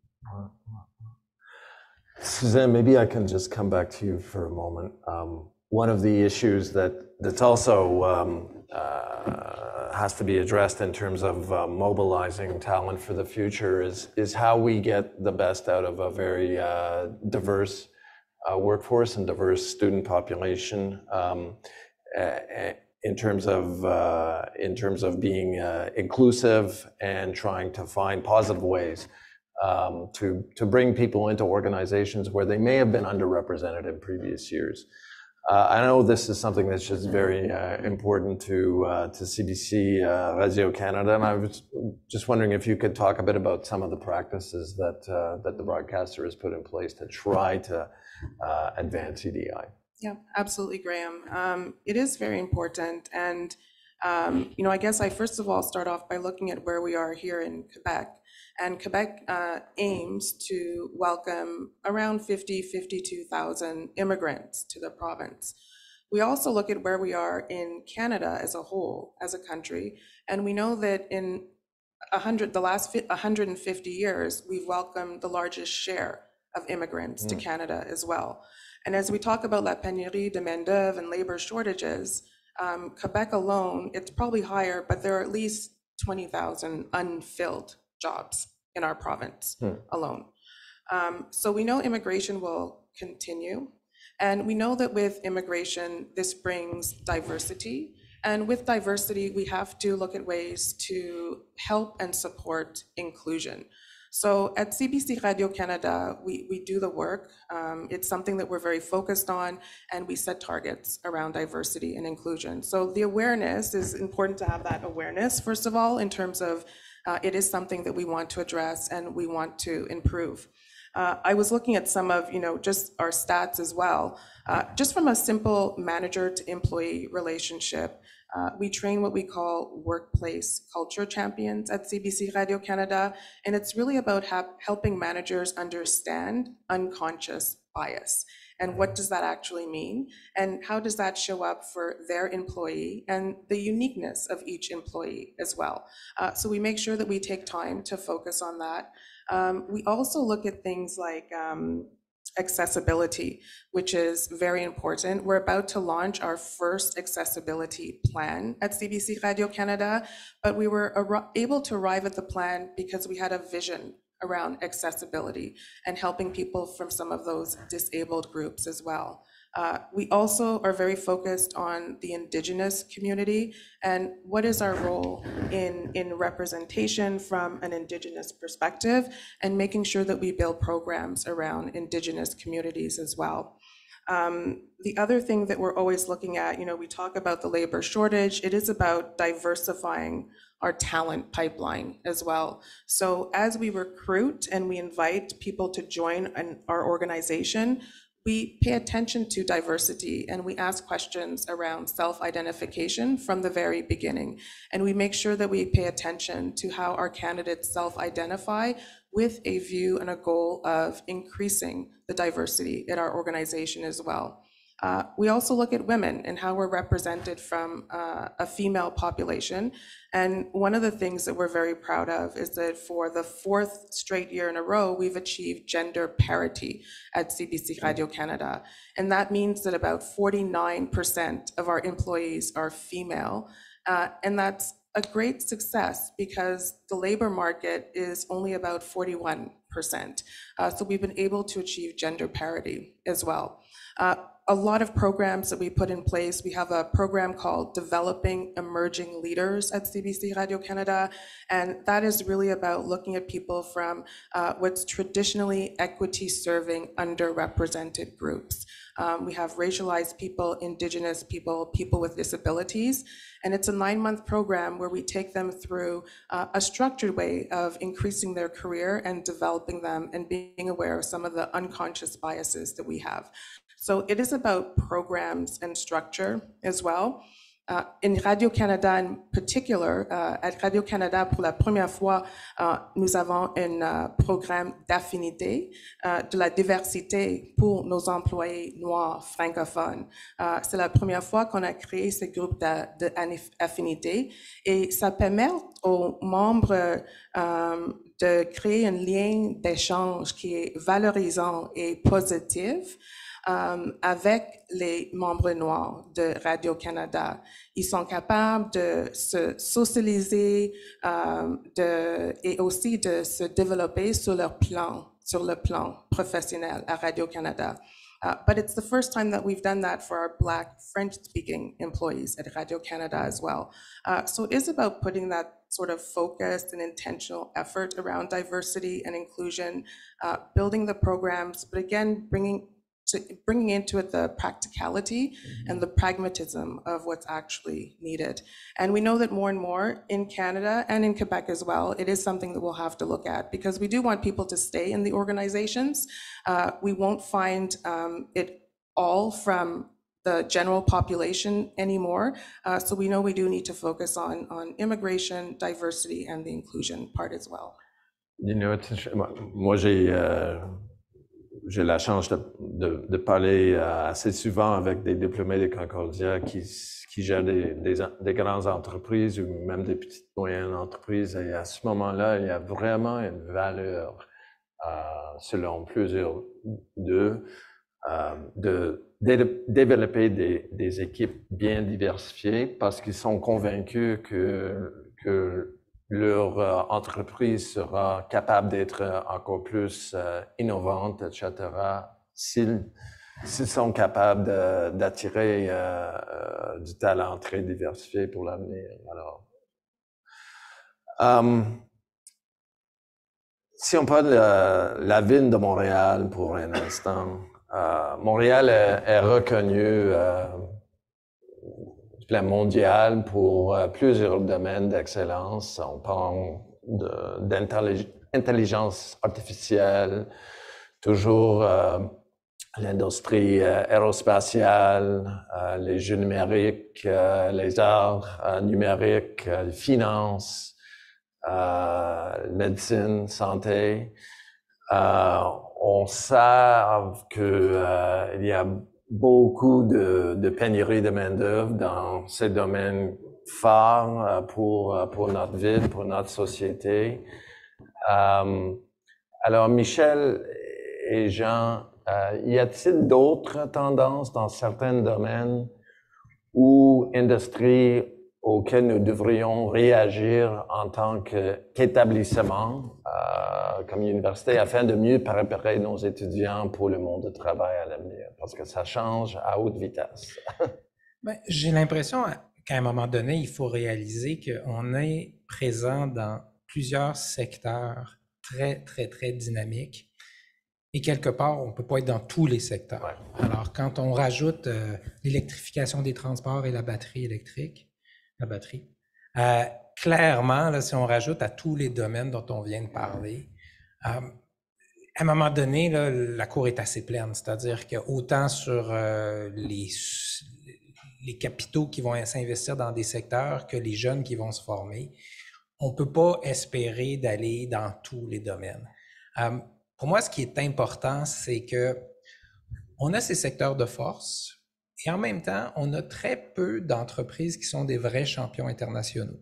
Suzanne, maybe I can just come back to you for a moment. Um, one of the issues that that's also um, uh, has to be addressed in terms of uh, mobilizing talent for the future is is how we get the best out of a very uh, diverse uh, workforce and diverse student population. Um, uh, in terms of uh, in terms of being uh, inclusive and trying to find positive ways um, to to bring people into organizations where they may have been underrepresented in previous years. Uh, I know this is something that's just very uh, important to uh, to C B C uh, Radio Canada, and I was just wondering if you could talk a bit about some of the practices that uh, that the broadcaster has put in place to try to uh, advance E D I. Yeah, absolutely, Graham. Um, it is very important. And, um, you know, I guess I first of all start off by looking at where we are here in Quebec. And Quebec uh, aims to welcome around fifty, fifty-two thousand immigrants to the province. We also look at where we are in Canada as a whole, as a country. And we know that in one hundred, the last one hundred fifty years, we've welcomed the largest share of immigrants mm. to Canada as well. And as we talk about la pénurie de main-d'œuvre and labor shortages, um, Quebec alone, it's probably higher, but there are at least twenty thousand unfilled jobs in our province hmm. alone. Um, so we know immigration will continue. And we know that with immigration, this brings diversity. And with diversity, we have to look at ways to help and support inclusion. So at C B C Radio Canada, we, we do the work. Um, it's something that we're very focused on, and we set targets around diversity and inclusion. So the awareness is important to have that awareness, first of all, in terms of uh, it is something that we want to address and we want to improve. Uh, I was looking at some of, you know, just our stats as well. Uh, just from a simple manager to employee relationship, Uh, we train what we call workplace culture champions at C B C Radio Canada, and it's really about helping managers understand unconscious bias. And what does that actually mean? And how does that show up for their employee and the uniqueness of each employee as well? Uh, so we make sure that we take time to focus on that. Um, we also look at things like um, accessibility, which is very important. We're about to launch our first accessibility plan at C B C Radio Canada, but we were able to arrive at the plan because we had a vision around accessibility and helping people from some of those disabled groups as well. Uh, we also are very focused on the Indigenous community and what is our role in, in representation from an Indigenous perspective and making sure that we build programs around Indigenous communities as well. Um, the other thing that we're always looking at, you know, we talk about the labor shortage, it is about diversifying our talent pipeline as well. So as we recruit and we invite people to join an, our organization, we pay attention to diversity and we ask questions around self-identification from the very beginning. And we make sure that we pay attention to how our candidates self-identify with a view and a goal of increasing the diversity at our organization as well. Uh, we also look at women and how we're represented from uh, a female population. And one of the things that we're very proud of is that for the fourth straight year in a row, we've achieved gender parity at C B C Radio Canada. And that means that about forty-nine percent of our employees are female. Uh, and that's a great success because the labor market is only about forty-one percent. Uh, so we've been able to achieve gender parity as well. Uh, a lot of programs that we put in place. We have a program called Developing Emerging Leaders at C B C Radio Canada, and that is really about looking at people from uh, what's traditionally equity-serving underrepresented groups. Um, we have racialized people, Indigenous people, people with disabilities, and it's a nine-month program where we take them through uh, a structured way of increasing their career and developing them and being aware of some of the unconscious biases that we have. So it is about programs and structure as well. Uh, in Radio-Canada in particular, uh, at Radio-Canada, pour la première fois, uh, nous avons un uh, programme d'affinité, uh, de la diversité pour nos employés noirs francophones. Uh, c'est la première fois qu'on a créé ce groupe d'affinité et ça permet aux membres um, de créer un lien d'échange qui est valorisant et positif Um, avec les membres noirs de Radio-Canada. Ils sont capables de se socialiser um, de, et aussi de se développer sur leur plan, sur le plan professionnel à Radio-Canada. Uh, but it's the first time that we've done that for our Black French-speaking employees at Radio-Canada as well. Uh, so it is about putting that sort of focused and intentional effort around diversity and inclusion, uh, building the programs, but again, bringing to bringing into it the practicality and the pragmatism of what's actually needed. And we know that more and more in Canada and in Quebec as well, it is something that we'll have to look at because we do want people to stay in the organizations. Uh, we won't find um, it all from the general population anymore. Uh, so we know we do need to focus on, on immigration, diversity, and the inclusion part as well. You know, moi, j'ai... Euh... J'ai la chance de, de, de parler euh, assez souvent avec des diplômés de Concordia qui, qui gèrent des, des, des grandes entreprises ou même des petites moyennes entreprises. Et à ce moment-là, il y a vraiment une valeur, euh, selon plusieurs d'eux, euh, de, de développer des, des équipes bien diversifiées parce qu'ils sont convaincus que, que leur euh, entreprise sera capable d'être euh, encore plus euh, innovante, et cetera, s'ils, s'ils sont capables d'attirer euh, euh, du talent très diversifié pour l'avenir. Alors, um, si on parle de la, la ville de Montréal pour un instant, euh, Montréal est, est reconnue euh, plan mondial pour euh, plusieurs domaines d'excellence. On parle d'intelligence artificielle, toujours euh, l'industrie euh, aérospatiale, euh, les jeux numériques, euh, les arts euh, numériques, euh, les finances, euh, médecine, santé. Euh, on sait que euh, il y a beaucoup de, de pénurie de main-d'œuvre dans ces domaines phares pour, pour notre ville, pour notre société. Euh, alors, Michel et Jean, euh, y a-t-il d'autres tendances dans certains domaines ou industries auxquelles nous devrions réagir en tant qu'établissement, euh, comme université, afin de mieux préparer nos étudiants pour le monde du travail à l'avenir? Parce que ça change à haute vitesse. Ben, j'ai l'impression qu'à un moment donné, il faut réaliser qu'on est présent dans plusieurs secteurs très, très, très dynamiques. Et quelque part, on ne peut pas être dans tous les secteurs. Ouais. Alors, quand on rajoute euh, l'électrification des transports et la batterie électrique, la batterie. Euh, clairement, là, si on rajoute à tous les domaines dont on vient de parler, euh, à un moment donné, là, la cour est assez pleine. C'est-à-dire qu'autant sur euh, les, les capitaux qui vont s'investir dans des secteurs que les jeunes qui vont se former, on ne peut pas espérer d'aller dans tous les domaines. Euh, pour moi, ce qui est important, c'est que on a ces secteurs de force. Et en même temps, on a très peu d'entreprises qui sont des vrais champions internationaux.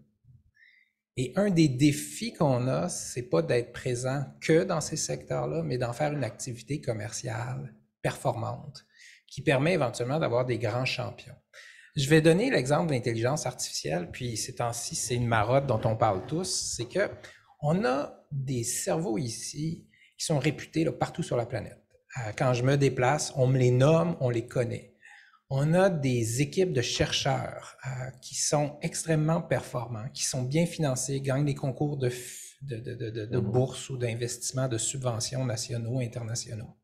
Et un des défis qu'on a, c'est pas d'être présent que dans ces secteurs-là, mais d'en faire une activité commerciale performante qui permet éventuellement d'avoir des grands champions. Je vais donner l'exemple de l'intelligence artificielle, puis ces temps-ci, c'est une marotte dont on parle tous, c'est que on a des cerveaux ici qui sont réputés là, partout sur la planète. Quand je me déplace, on me les nomme, on les connaît. On a des équipes de chercheurs euh, qui sont extrêmement performants, qui sont bien financés, gagnent des concours de, de, de, de, de bourse ou d'investissement, de subventions nationaux, internationaux.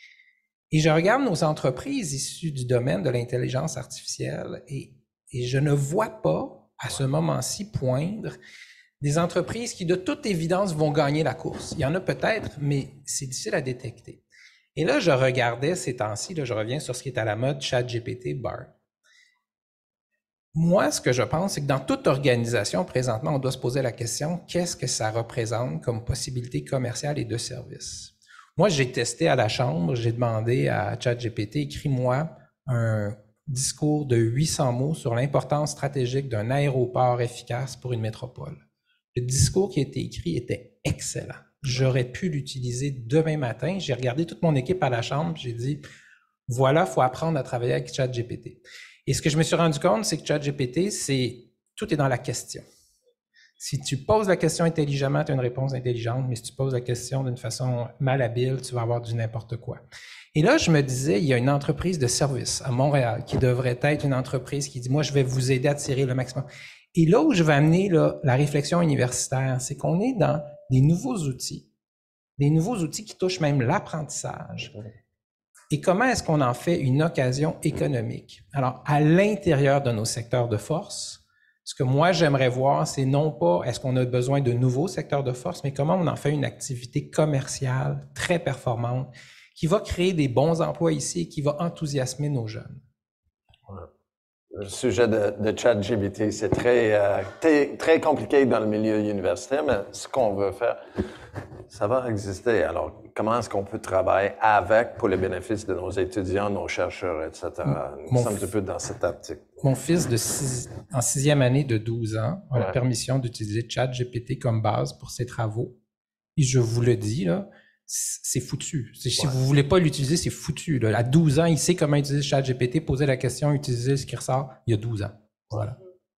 Et je regarde nos entreprises issues du domaine de l'intelligence artificielle et, et je ne vois pas, à ce moment-ci, poindre des entreprises qui, de toute évidence, vont gagner la course. Il y en a peut-être, mais c'est difficile à détecter. Et là, je regardais ces temps-ci, là, je reviens sur ce qui est à la mode, ChatGPT, Bard. Moi, ce que je pense, c'est que dans toute organisation, présentement, on doit se poser la question, qu'est-ce que ça représente comme possibilité commerciale et de service? Moi, j'ai testé à la Chambre, j'ai demandé à ChatGPT, écris-moi un discours de huit cents mots sur l'importance stratégique d'un aéroport efficace pour une métropole. Le discours qui a été écrit était excellent. J'aurais pu l'utiliser demain matin. J'ai regardé toute mon équipe à la Chambre, j'ai dit, voilà, il faut apprendre à travailler avec ChatGPT. Et ce que je me suis rendu compte, c'est que ChatGPT, c'est tout est dans la question. Si tu poses la question intelligemment, tu as une réponse intelligente, mais si tu poses la question d'une façon malhabile, tu vas avoir du n'importe quoi. Et là, je me disais, il y a une entreprise de service à Montréal qui devrait être une entreprise qui dit, moi, je vais vous aider à tirer le maximum. Et là où je vais amener là, la réflexion universitaire, c'est qu'on est dans des nouveaux outils, des nouveaux outils qui touchent même l'apprentissage. Et comment est-ce qu'on en fait une occasion économique? Alors, à l'intérieur de nos secteurs de force, ce que moi j'aimerais voir, c'est non pas est-ce qu'on a besoin de nouveaux secteurs de force, mais comment on en fait une activité commerciale très performante qui va créer des bons emplois ici et qui va enthousiasmer nos jeunes. Le sujet de, de ChatGPT, c'est très, euh, très, très compliqué dans le milieu universitaire, mais ce qu'on veut faire, ça va exister. Alors, comment est-ce qu'on peut travailler avec pour les bénéfices de nos étudiants, nos chercheurs, et cetera. Nous Mon sommes f- un peu dans cette optique. Mon fils de six, en sixième année de douze ans a la Ouais. permission d'utiliser ChatGPT comme base pour ses travaux. Et je vous le dis, là, c'est foutu. Si Ouais. vous voulez pas l'utiliser, c'est foutu. Là. À douze ans, il sait comment utiliser ChatGPT, poser la question, utiliser ce qui ressort. Il y a douze ans. Voilà.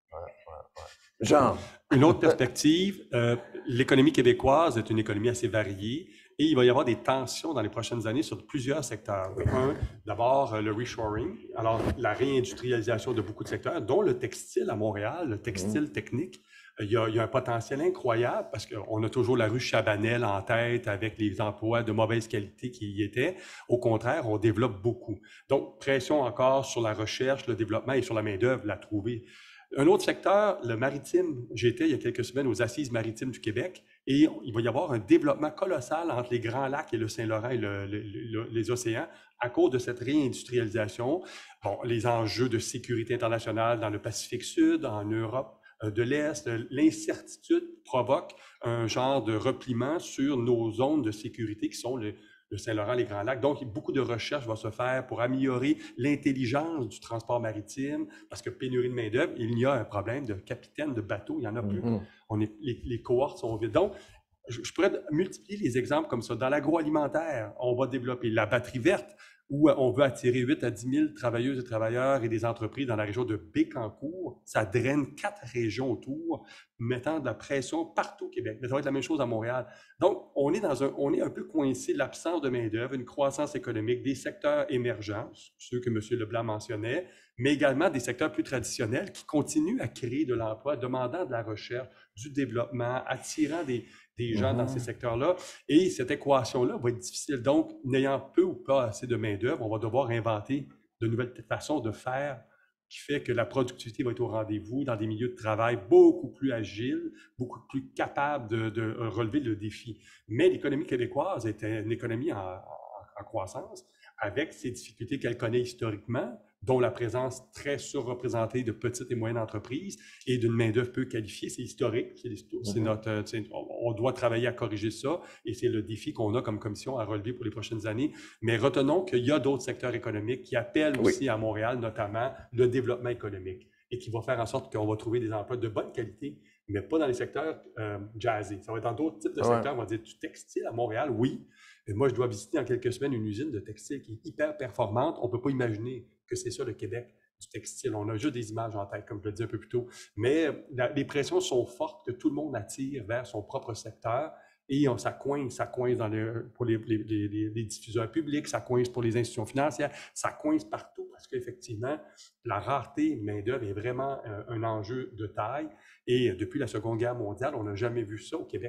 Jean, Une autre perspective, euh, l'économie québécoise est une économie assez variée et il va y avoir des tensions dans les prochaines années sur plusieurs secteurs. Un, d'abord, euh, le reshoring, alors la réindustrialisation de beaucoup de secteurs, dont le textile à Montréal, le textile technique. Il y, a, il y a un potentiel incroyable parce qu'on a toujours la rue Chabanel en tête avec les emplois de mauvaise qualité qui y étaient. Au contraire, on développe beaucoup. Donc, pression encore sur la recherche, le développement et sur la main-d'œuvre, la trouver. Un autre secteur, le maritime. J'étais il y a quelques semaines aux Assises maritimes du Québec et il va y avoir un développement colossal entre les Grands Lacs et le Saint-Laurent et le, le, le, les océans à cause de cette réindustrialisation. Bon, les enjeux de sécurité internationale dans le Pacifique Sud, en Europe de l'Est, l'incertitude provoque un genre de repliement sur nos zones de sécurité qui sont le, le Saint-Laurent, les Grands Lacs. Donc, beaucoup de recherche va se faire pour améliorer l'intelligence du transport maritime parce que pénurie de main-d'œuvre, il y a un problème de capitaine de bateau, il y en a plus. Mm-hmm. On est, les, les cohortes sont vides. Donc, je, je pourrais multiplier les exemples comme ça. Dans l'agroalimentaire, on va développer la batterie verte, où on veut attirer huit à dix mille travailleuses et travailleurs et des entreprises dans la région de Bécancour. Ça draine quatre régions autour, mettant de la pression partout au Québec. Mais ça va être la même chose à Montréal. Donc, on est, dans un, on est un peu coincé, l'absence de main-d'œuvre, une croissance économique, des secteurs émergents, ceux que M. Leblanc mentionnait, mais également des secteurs plus traditionnels qui continuent à créer de l'emploi, demandant de la recherche, du développement, attirant des, des gens mm-hmm. dans ces secteurs-là. Et cette équation-là va être difficile. Donc, n'ayant peu ou pas assez de main-d'œuvre, on va devoir inventer de nouvelles façons de faire qui fait que la productivité va être au rendez-vous dans des milieux de travail beaucoup plus agiles, beaucoup plus capables de, de relever le défi. Mais l'économie québécoise est une économie en, en, en croissance avec ces difficultés qu'elle connaît historiquement, dont la présence très surreprésentée de petites et moyennes entreprises et d'une main-d'œuvre peu qualifiée. C'est historique, c'est, c'est notre, c'est, on doit travailler à corriger ça et c'est le défi qu'on a comme commission à relever pour les prochaines années. Mais retenons qu'il y a d'autres secteurs économiques qui appellent aussi oui. à Montréal, notamment le développement économique et qui va faire en sorte qu'on va trouver des emplois de bonne qualité, mais pas dans les secteurs euh, jazzés. Ça va être dans d'autres types de ouais. secteurs. On va dire du textile à Montréal, oui. Et moi, je dois visiter dans quelques semaines une usine de textile qui est hyper performante. On ne peut pas imaginer que c'est ça le Québec du textile. On a juste des images en tête, comme je le disais un peu plus tôt. Mais la, les pressions sont fortes que tout le monde attire vers son propre secteur. Et on, ça coince, ça coince dans les, pour les, les, les, les diffuseurs publics, ça coince pour les institutions financières, ça coince partout parce qu'effectivement, la rareté main-d'œuvre est vraiment un, un enjeu de taille. Et depuis la Seconde Guerre mondiale, on n'a jamais vu ça au Québec.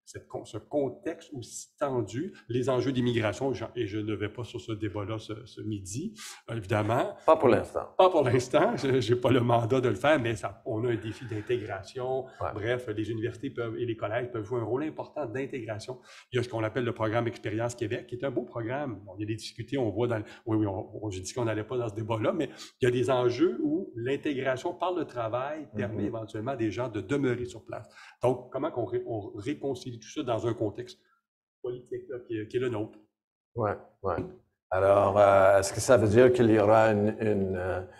cette, ce contexte aussi tendu, les enjeux d'immigration, et je ne vais pas sur ce débat-là ce, ce midi, évidemment. Pas pour l'instant. Pas pour l'instant, je n'ai pas le mandat de le faire, mais ça, on a un défi d'intégration. Ouais. Bref, les universités peuvent, et les collèges peuvent jouer un rôle important d'intégration. Il y a ce qu'on appelle le programme Expérience Québec, qui est un beau programme. Bon, il y a des difficultés, on voit dans... Le, oui, oui, on, on, j'ai dit qu'on n'allait pas dans ce débat-là, mais il y a des enjeux où l'intégration par le travail permet mm-hmm. éventuellement à des gens de demeurer sur place. Donc, comment on, ré, on réconcilie tout ça dans un contexte politique là, qui, est, qui est le nôtre? Oui, oui. Alors, euh, est-ce que ça veut dire qu'il y aura une, une,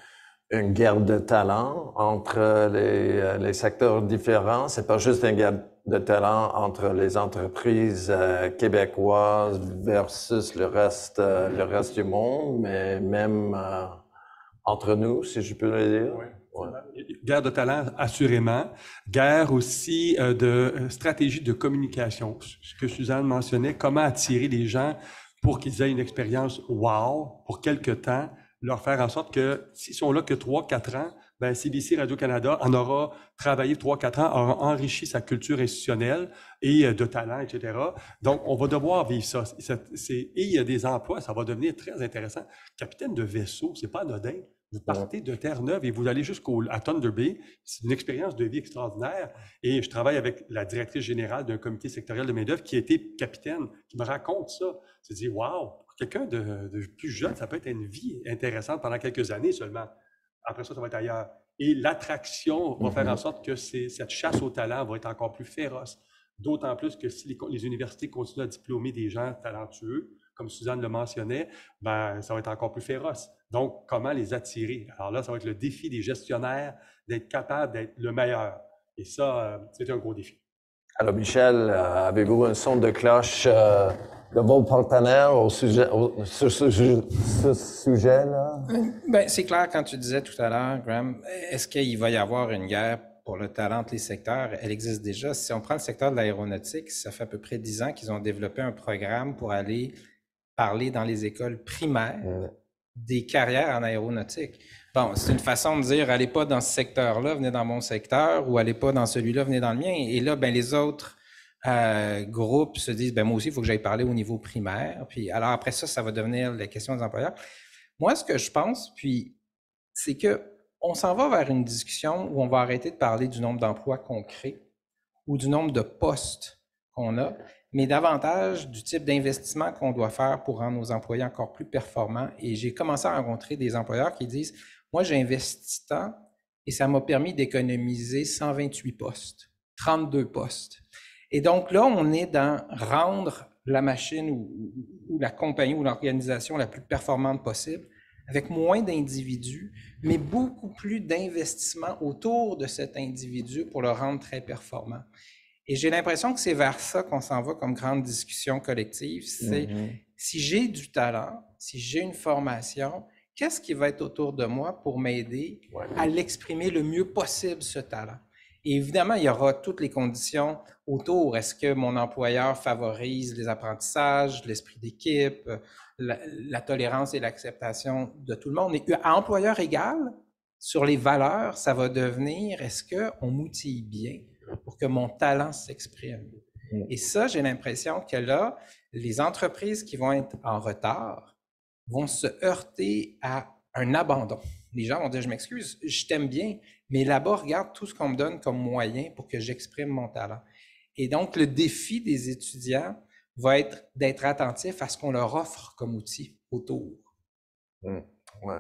une guerre de talents entre les, les secteurs différents? C'est pas juste une guerre de talents entre les entreprises euh, québécoises versus le reste, euh, le reste du monde, mais même euh, entre nous, si je peux le dire. Oui. Ouais. Guerre de talent, assurément. Guerre aussi euh, de stratégie de communication. Ce que Suzanne mentionnait, comment attirer les gens pour qu'ils aient une expérience wow pour quelque temps, leur faire en sorte que s'ils sont là que trois, quatre ans, ben C B C Radio-Canada en aura travaillé trois, quatre ans, aura enrichi sa culture institutionnelle et euh, de talent, et cetera. Donc, on va devoir vivre ça. C'est, c'est, et il y a des emplois, ça va devenir très intéressant. Capitaine de vaisseau, c'est pas anodin. Vous partez de Terre-Neuve et vous allez jusqu'à Thunder Bay. C'est une expérience de vie extraordinaire. Et je travaille avec la directrice générale d'un comité sectoriel de main-d'œuvre qui a été capitaine, qui me raconte ça. Je me dis, wow, pour quelqu'un de, de plus jeune, ça peut être une vie intéressante pendant quelques années seulement. Après ça, ça va être ailleurs. Et l'attraction va mm-hmm. faire en sorte que c'est, cette chasse au talent va être encore plus féroce. D'autant plus que si les, les universités continuent à diplômer des gens talentueux, comme Suzanne le mentionnait, ben, ça va être encore plus féroce. Donc, comment les attirer? Alors là, ça va être le défi des gestionnaires d'être capable d'être le meilleur. Et ça, euh, c'est un gros défi. Alors, Michel, euh, avez-vous un son de cloche euh, de vos partenaires au sujet, au, sur ce, ce sujet-là? Bien, c'est clair, quand tu disais tout à l'heure, Graham, est-ce qu'il va y avoir une guerre pour le talent entre les secteurs? Elle existe déjà. Si on prend le secteur de l'aéronautique, ça fait à peu près dix ans qu'ils ont développé un programme pour aller parler dans les écoles primaires mmh. des carrières en aéronautique. Bon, c'est une façon de dire, allez pas dans ce secteur-là, venez dans mon secteur, ou allez pas dans celui-là, venez dans le mien. Et là, ben les autres euh, groupes se disent, ben moi aussi, il faut que j'aille parler au niveau primaire. Puis alors après ça, ça va devenir la question des employeurs. Moi, ce que je pense, puis, c'est que on s'en va vers une discussion où on va arrêter de parler du nombre d'emplois qu'on crée ou du nombre de postes qu'on a, mais davantage du type d'investissement qu'on doit faire pour rendre nos employés encore plus performants. Et j'ai commencé à rencontrer des employeurs qui disent, moi, j'ai investi tant et ça m'a permis d'économiser cent vingt-huit postes, trente-deux postes. Et donc là, on est dans rendre la machine ou, ou la compagnie ou l'organisation la plus performante possible avec moins d'individus, mais beaucoup plus d'investissement autour de cet individu pour le rendre très performant. Et j'ai l'impression que c'est vers ça qu'on s'en va comme grande discussion collective. C'est mm-hmm. si j'ai du talent, si j'ai une formation, qu'est-ce qui va être autour de moi pour m'aider ouais. à l'exprimer le mieux possible, ce talent? Et évidemment, il y aura toutes les conditions autour. Est-ce que mon employeur favorise les apprentissages, l'esprit d'équipe, la, la tolérance et l'acceptation de tout le monde? Et à employeur égal, sur les valeurs, ça va devenir, est-ce qu'on m'outille bien pour que mon talent s'exprime? Mm. Et ça, j'ai l'impression que là, les entreprises qui vont être en retard vont se heurter à un abandon. Les gens vont dire, je m'excuse, je t'aime bien, mais là-bas, regarde tout ce qu'on me donne comme moyen pour que j'exprime mon talent. Et donc, le défi des étudiants va être d'être attentif à ce qu'on leur offre comme outil autour. Mmh. Ouais.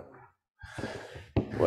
Ouais.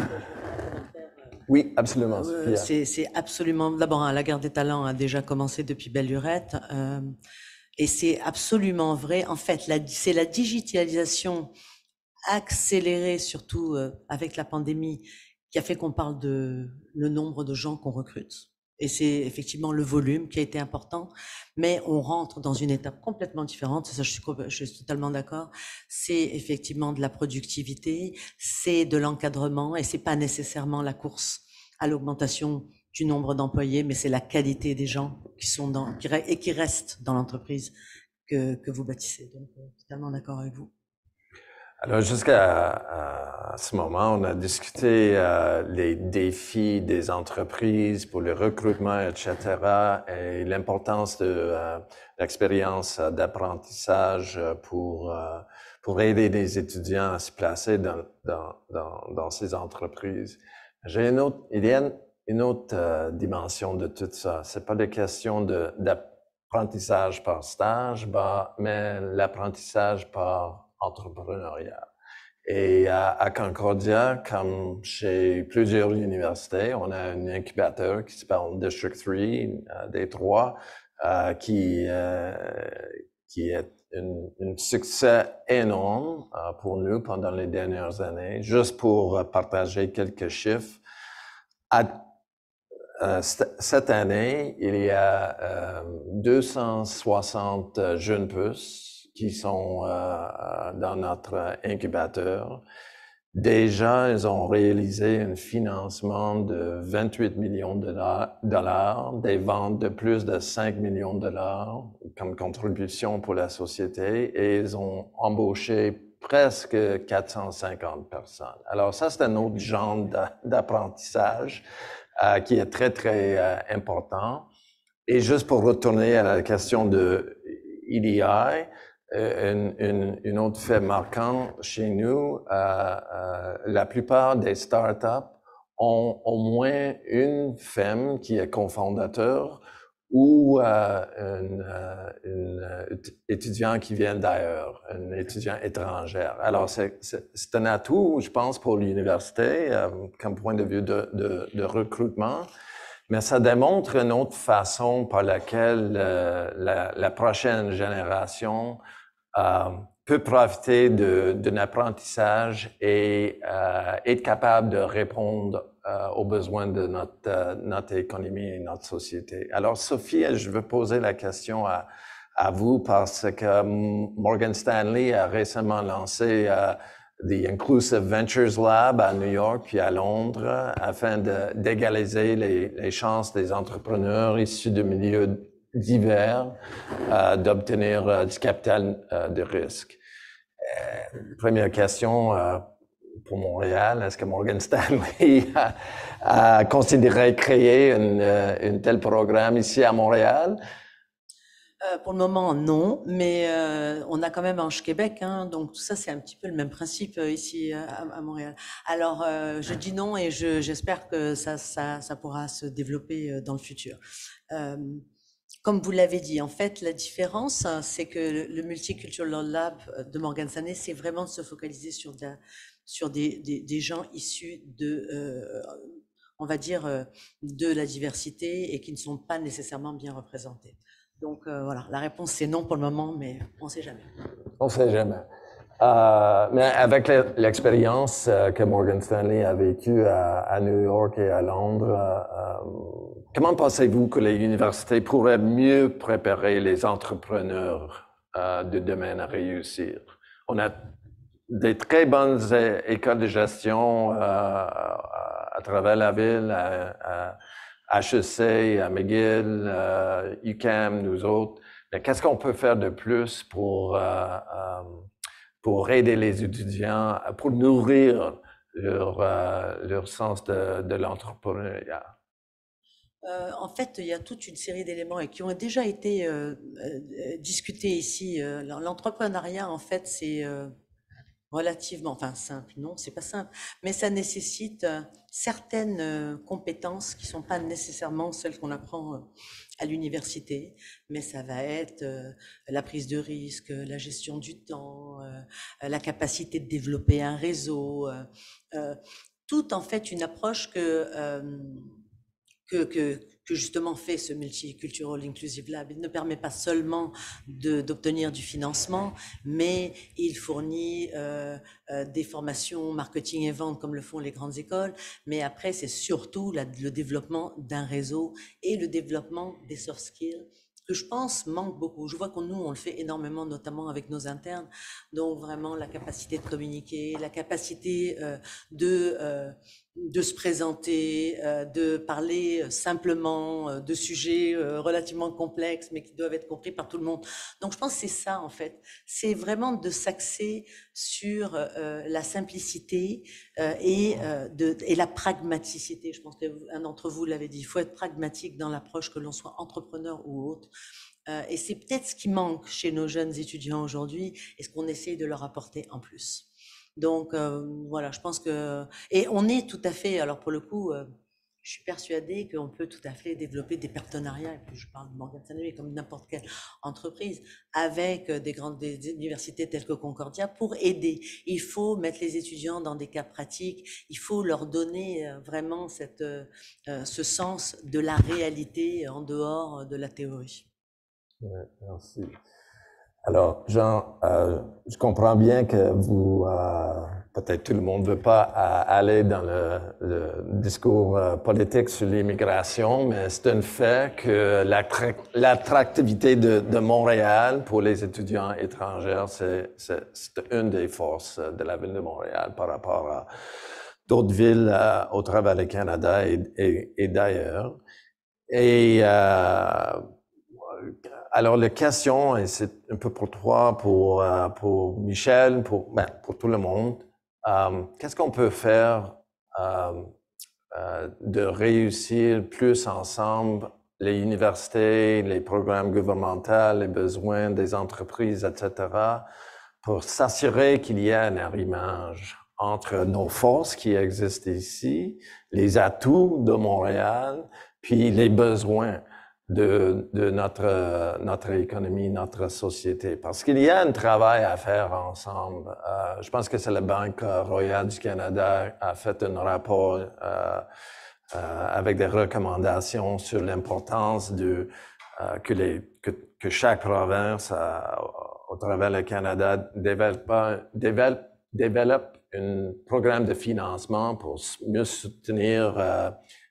Oui, absolument. Euh, c'est, c'est absolument... D'abord, hein, la guerre des talents a déjà commencé depuis belle lurette. Euh, et c'est absolument vrai. En fait, la, c'est la digitalisation accélérée, surtout euh, avec la pandémie, qui a fait qu'on parle de le nombre de gens qu'on recrute. Et c'est effectivement le volume qui a été important, mais on rentre dans une étape complètement différente. Ça, je suis, je suis totalement d'accord. C'est effectivement de la productivité, c'est de l'encadrement, et c'est pas nécessairement la course à l'augmentation du nombre d'employés, mais c'est la qualité des gens qui sont dans qui, et qui restent dans l'entreprise que, que vous bâtissez. Donc, totalement d'accord avec vous. Alors, jusqu'à ce moment, on a discuté euh, les défis des entreprises pour le recrutement, et cetera, et l'importance de euh, l'expérience d'apprentissage pour, euh, pour aider les étudiants à se placer dans, dans, dans, dans ces entreprises. J'ai une autre, il y a une, une autre euh, dimension de tout ça. C'est pas des questions de, d'apprentissage par stage, bah, mais l'apprentissage par entrepreneuriat. Et à, à Concordia, comme chez plusieurs universités, on a un incubateur qui s'appelle District trois, euh, des trois, euh, qui, euh, qui est un succès énorme euh, pour nous pendant les dernières années. Juste pour partager quelques chiffres, à, euh, cette année, il y a euh, deux cent soixante jeunes pousses qui sont euh, dans notre incubateur. Déjà, ils ont réalisé un financement de vingt-huit millions de dollars, des ventes de plus de cinq millions de dollars comme contribution pour la société, et ils ont embauché presque quatre cent cinquante personnes. Alors ça, c'est un autre genre d'apprentissage euh, qui est très, très euh, important. Et juste pour retourner à la question de E D I, Une, une, une autre fait marquant chez nous, euh, euh, la plupart des startups ont au moins une femme qui est cofondateur ou euh, une, une étudiant qui vient d'ailleurs, un étudiant étrangère. Alors, c'est, c'est, c'est un atout, je pense, pour l'université, euh, comme point de vue de, de, de recrutement. Mais ça démontre une autre façon par laquelle euh, la, la prochaine génération euh, peut profiter de, d'un apprentissage et euh, être capable de répondre euh, aux besoins de notre, euh, notre économie et notre société. Alors, Sophie, je veux poser la question à, à vous parce que Morgan Stanley a récemment lancé euh, The Inclusive Ventures Lab à New York puis à Londres afin de, d'égaliser les, les chances des entrepreneurs issus de milieux divers euh, d'obtenir euh, du capital euh, de risque. Euh, première question euh, pour Montréal, est-ce que Morgan Stanley a, a considéré créer une, un tel programme ici à Montréal? Euh, pour le moment, non, mais euh, on a quand même Ange Québec, hein, donc tout ça, c'est un petit peu le même principe euh, ici à, à Montréal. Alors, euh, je dis non et je, j'espère que ça, ça, ça pourra se développer euh, dans le futur. Euh, Comme vous l'avez dit, en fait, la différence, c'est que le Multicultural Lab de Morgan Stanley, c'est vraiment de se focaliser sur, de, sur des, des, des gens issus de, euh, on va dire, de la diversité et qui ne sont pas nécessairement bien représentés. Donc euh, voilà, la réponse c'est non pour le moment, mais on ne sait jamais. On ne sait jamais. Euh, mais avec l'expérience que Morgan Stanley a vécue à, à New York et à Londres, euh, comment pensez-vous que les universités pourraient mieux préparer les entrepreneurs euh, du domaine à réussir? On a des très bonnes écoles de gestion euh, à travers la ville, à, à H E C, à McGill, euh, U Q A M, nous autres. Mais qu'est-ce qu'on peut faire de plus pour... Euh, euh, pour aider les étudiants, pour nourrir leur, euh, leur sens de, de l'entrepreneuriat? Euh, en fait, il y a toute une série d'éléments et qui ont déjà été euh, euh, discutés ici. Euh, l'entrepreneuriat, en fait, c'est euh, relativement, enfin simple, non, c'est pas simple, mais ça nécessite euh, certaines euh, compétences qui sont pas nécessairement celles qu'on apprend euh, à l'université, mais ça va être euh, la prise de risque, la gestion du temps, euh, la capacité de développer un réseau, euh, euh, tout en fait une approche que euh, que, que, que justement fait ce Multicultural Inclusive Lab. Il ne permet pas seulement de, d'obtenir du financement, mais il fournit euh, euh, des formations marketing et vente comme le font les grandes écoles. Mais après, c'est surtout la, le développement d'un réseau et le développement des soft skills que je pense manque beaucoup. Je vois que nous, on le fait énormément, notamment avec nos internes. Donc vraiment la capacité de communiquer, la capacité euh, de... Euh, de se présenter, euh, de parler simplement euh, de sujets euh, relativement complexes, mais qui doivent être compris par tout le monde. Donc, je pense que c'est ça, en fait. C'est vraiment de s'axer sur euh, la simplicité euh, et, euh, de, et la pragmaticité. Je pense qu'un d'entre vous l'avait dit, il faut être pragmatique dans l'approche, que l'on soit entrepreneur ou autre. Euh, et c'est peut-être ce qui manque chez nos jeunes étudiants aujourd'hui et ce qu'on essaye de leur apporter en plus. Donc euh, voilà, je pense que... Et on est tout à fait, alors pour le coup, euh, je suis persuadée qu'on peut tout à fait développer des partenariats, et puis je parle de Morgan Stanley comme n'importe quelle entreprise, avec des grandes des universités telles que Concordia pour aider. Il faut mettre les étudiants dans des cas pratiques, il faut leur donner vraiment cette, euh, ce sens de la réalité en dehors de la théorie. Ouais, merci. Alors, Jean, euh, je comprends bien que vous, euh, peut-être tout le monde ne veut pas euh, aller dans le, le discours euh, politique sur l'immigration, mais c'est un fait que l'attractivité de, de Montréal pour les étudiants étrangers, c'est une des forces de la ville de Montréal par rapport à d'autres villes euh, au travers du Canada et, et, et d'ailleurs. Et euh, alors, la question, et c'est un peu pour toi, pour, euh, pour Michel, pour, ben, pour tout le monde, euh, qu'est-ce qu'on peut faire euh, euh, de réussir plus ensemble les universités, les programmes gouvernementaux, les besoins des entreprises, et cetera, pour s'assurer qu'il y ait un arrimage entre nos forces qui existent ici, les atouts de Montréal, puis les besoins de, de notre, notre économie, notre société. Parce qu'il y a un travail à faire ensemble. Euh, je pense que c'est la Banque royale du Canada a fait un rapport euh, euh, avec des recommandations sur l'importance de euh, que, les, que, que chaque province euh, au travers le Canada développe, développe, développe un programme de financement pour mieux soutenir euh,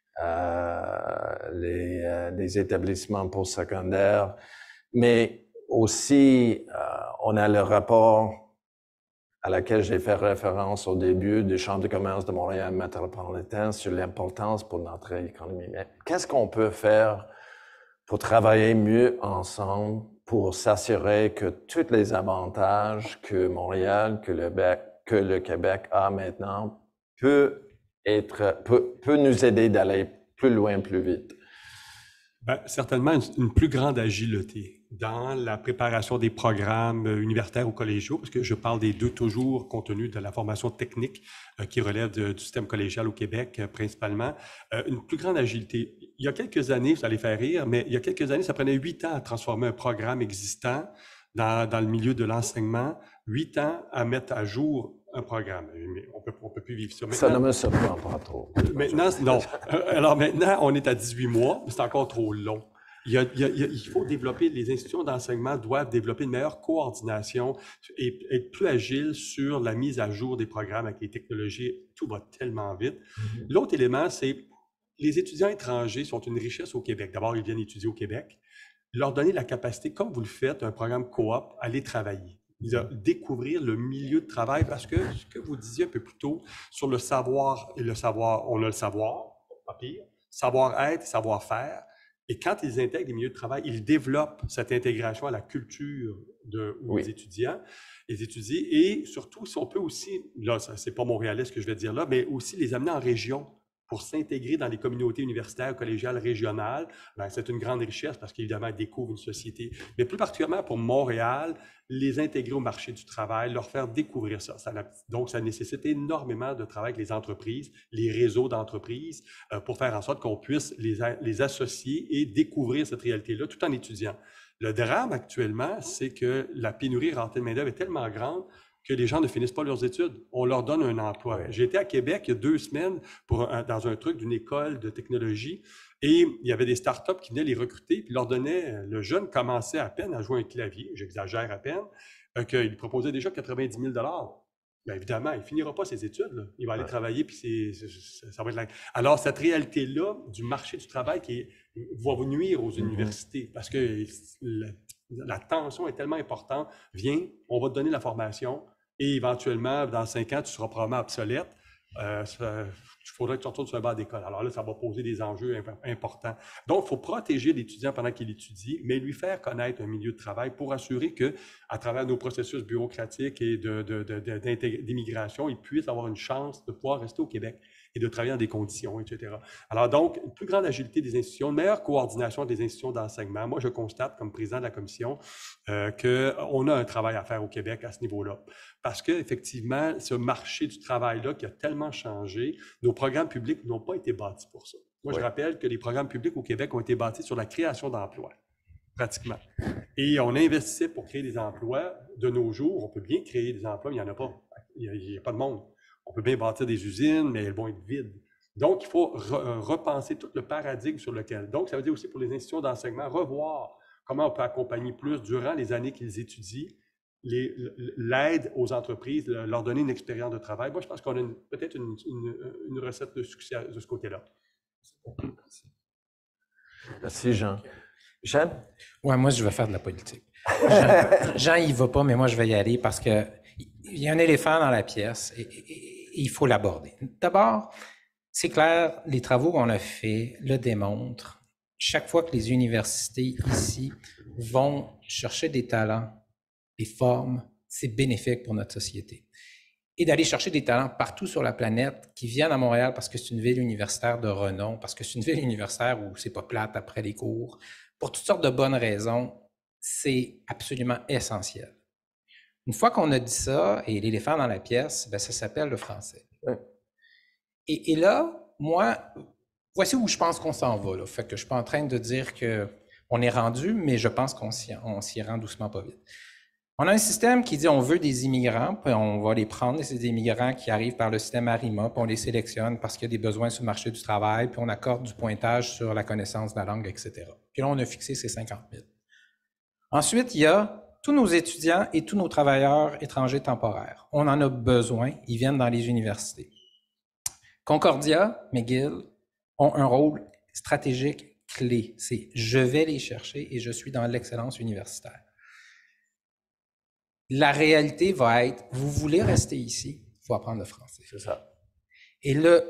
Euh, les, euh, les établissements postsecondaires, mais aussi euh, on a le rapport à laquelle j'ai fait référence au début du Chambre de commerce de Montréal métropolitain sur l'importance pour notre économie. Qu'est-ce qu'on peut faire pour travailler mieux ensemble pour s'assurer que tous les avantages que Montréal, que le, que le Québec a maintenant peut être, peut, peut nous aider d'aller plus loin, plus vite? Ben, certainement une, une plus grande agilité dans la préparation des programmes universitaires ou collégiaux, parce que je parle des deux toujours compte tenu de la formation technique euh, qui relève de, du système collégial au Québec euh, principalement. Euh, une plus grande agilité. Il y a quelques années, vous allez faire rire, mais il y a quelques années, ça prenait huit ans à transformer un programme existant dans, dans le milieu de l'enseignement, huit ans à mettre à jour un programme. Mais on peut, on peut plus vivre ça. Maintenant, ça ne me surprend pas trop. Maintenant, non. Alors maintenant, on est à dix-huit mois, mais c'est encore trop long. Il, y a, il, y a, il faut développer, les institutions d'enseignement doivent développer une meilleure coordination et être plus agiles sur la mise à jour des programmes avec les technologies. Tout va tellement vite. Mm-hmm. L'autre élément, c'est les étudiants étrangers sont une richesse au Québec. D'abord, ils viennent étudier au Québec. Leur donner la capacité, comme vous le faites, un programme coop, à aller travailler. Découvrir le milieu de travail, parce que ce que vous disiez un peu plus tôt sur le savoir et le savoir, on a le savoir, pas pire, savoir-être, savoir-faire, et quand ils intègrent les milieux de travail, ils développent cette intégration à la culture de, où oui. les étudiants, les étudiants, et surtout, si on peut aussi, là, c'est pas montréalais ce que je vais dire là, mais aussi les amener en région pour s'intégrer dans les communautés universitaires, collégiales, régionales, ben, c'est une grande richesse parce qu'évidemment, ils découvrent une société. Mais plus particulièrement pour Montréal, les intégrer au marché du travail, leur faire découvrir ça. ça donc, ça nécessite énormément de travail avec les entreprises, les réseaux d'entreprises, euh, pour faire en sorte qu'on puisse les, les associer et découvrir cette réalité-là tout en étudiant. Le drame actuellement, c'est que la pénurie rentrée de main-d'œuvre est tellement grande que les gens ne finissent pas leurs études. On leur donne un emploi. Ouais. J'ai été à Québec il y a deux semaines pour un, dans un truc d'une école de technologie et il y avait des startups qui venaient les recruter puis leur donnaient, le jeune commençait à peine à jouer un clavier, j'exagère à peine, euh, qu'il proposait déjà quatre-vingt-dix mille dollars. Bien évidemment, il ne finira pas ses études. Là. Il va aller ouais. travailler puis c'est, c'est, ça va être la... Alors, cette réalité-là du marché du travail qui est, va vous nuire aux mm-hmm. universités parce que la, la tension est tellement importante. Viens, on va te donner la formation et éventuellement, dans cinq ans, tu seras probablement obsolète. Euh, ça, il faudrait que tu retournes sur un banc d'école. Alors là, ça va poser des enjeux imp importants. Donc, il faut protéger l'étudiant pendant qu'il étudie, mais lui faire connaître un milieu de travail pour assurer que, à travers nos processus bureaucratiques et de, de, de, de, d'immigration, il puisse avoir une chance de pouvoir rester au Québec et de travailler dans des conditions, et cetera. Alors donc, une plus grande agilité des institutions, une meilleure coordination des institutions d'enseignement. Moi, je constate, comme président de la commission, euh, qu'on a un travail à faire au Québec à ce niveau-là. Parce qu'effectivement, ce marché du travail-là qui a tellement changé, nos programmes publics n'ont pas été bâtis pour ça. Moi, oui. je rappelle que les programmes publics au Québec ont été bâtis sur la création d'emplois, pratiquement. Et on investissait pour créer des emplois. De nos jours, on peut bien créer des emplois, mais il n'y en a pas. Il n'y a, a pas de monde. On peut bien bâtir des usines, mais elles vont être vides. Donc, il faut re repenser tout le paradigme sur lequel. Donc, ça veut dire aussi pour les institutions d'enseignement, revoir comment on peut accompagner plus durant les années qu'ils étudient l'aide aux entreprises, leur donner une expérience de travail. Moi, je pense qu'on a peut-être une, une, une recette de succès de ce côté-là. Merci, Jean. Jean? Oui, moi, je vais faire de la politique. Jean, Jean, il ne va pas, mais moi, je vais y aller parce qu'il y a un éléphant dans la pièce et, et, et il faut l'aborder. D'abord, c'est clair, les travaux qu'on a faits le démontrent. Chaque fois que les universités ici vont chercher des talents, des formes, c'est bénéfique pour notre société. Et d'aller chercher des talents partout sur la planète qui viennent à Montréal parce que c'est une ville universitaire de renom, parce que c'est une ville universitaire où c'est pas plate après les cours, pour toutes sortes de bonnes raisons, c'est absolument essentiel. Une fois qu'on a dit ça, et l'éléphant dans la pièce, ben ça s'appelle le français. Oui. Et, et là, moi, voici où je pense qu'on s'en va. Là. Fait que je suis pas en train de dire qu'on est rendu, mais je pense qu'on s'y, on s'y rend doucement pas vite. On a un système qui dit on veut des immigrants, puis on va les prendre, c'est des immigrants qui arrivent par le système ARIMA, puis on les sélectionne parce qu'il y a des besoins sur le marché du travail, puis on accorde du pointage sur la connaissance de la langue, et cetera. Puis là, on a fixé ces cinquante mille. Ensuite, il y a tous nos étudiants et tous nos travailleurs étrangers temporaires. On en a besoin, ils viennent dans les universités. Concordia, McGill ont un rôle stratégique clé. C'est je vais les chercher et je suis dans l'excellence universitaire. La réalité va être, vous voulez rester ici, il faut apprendre le français. C'est ça. Et le,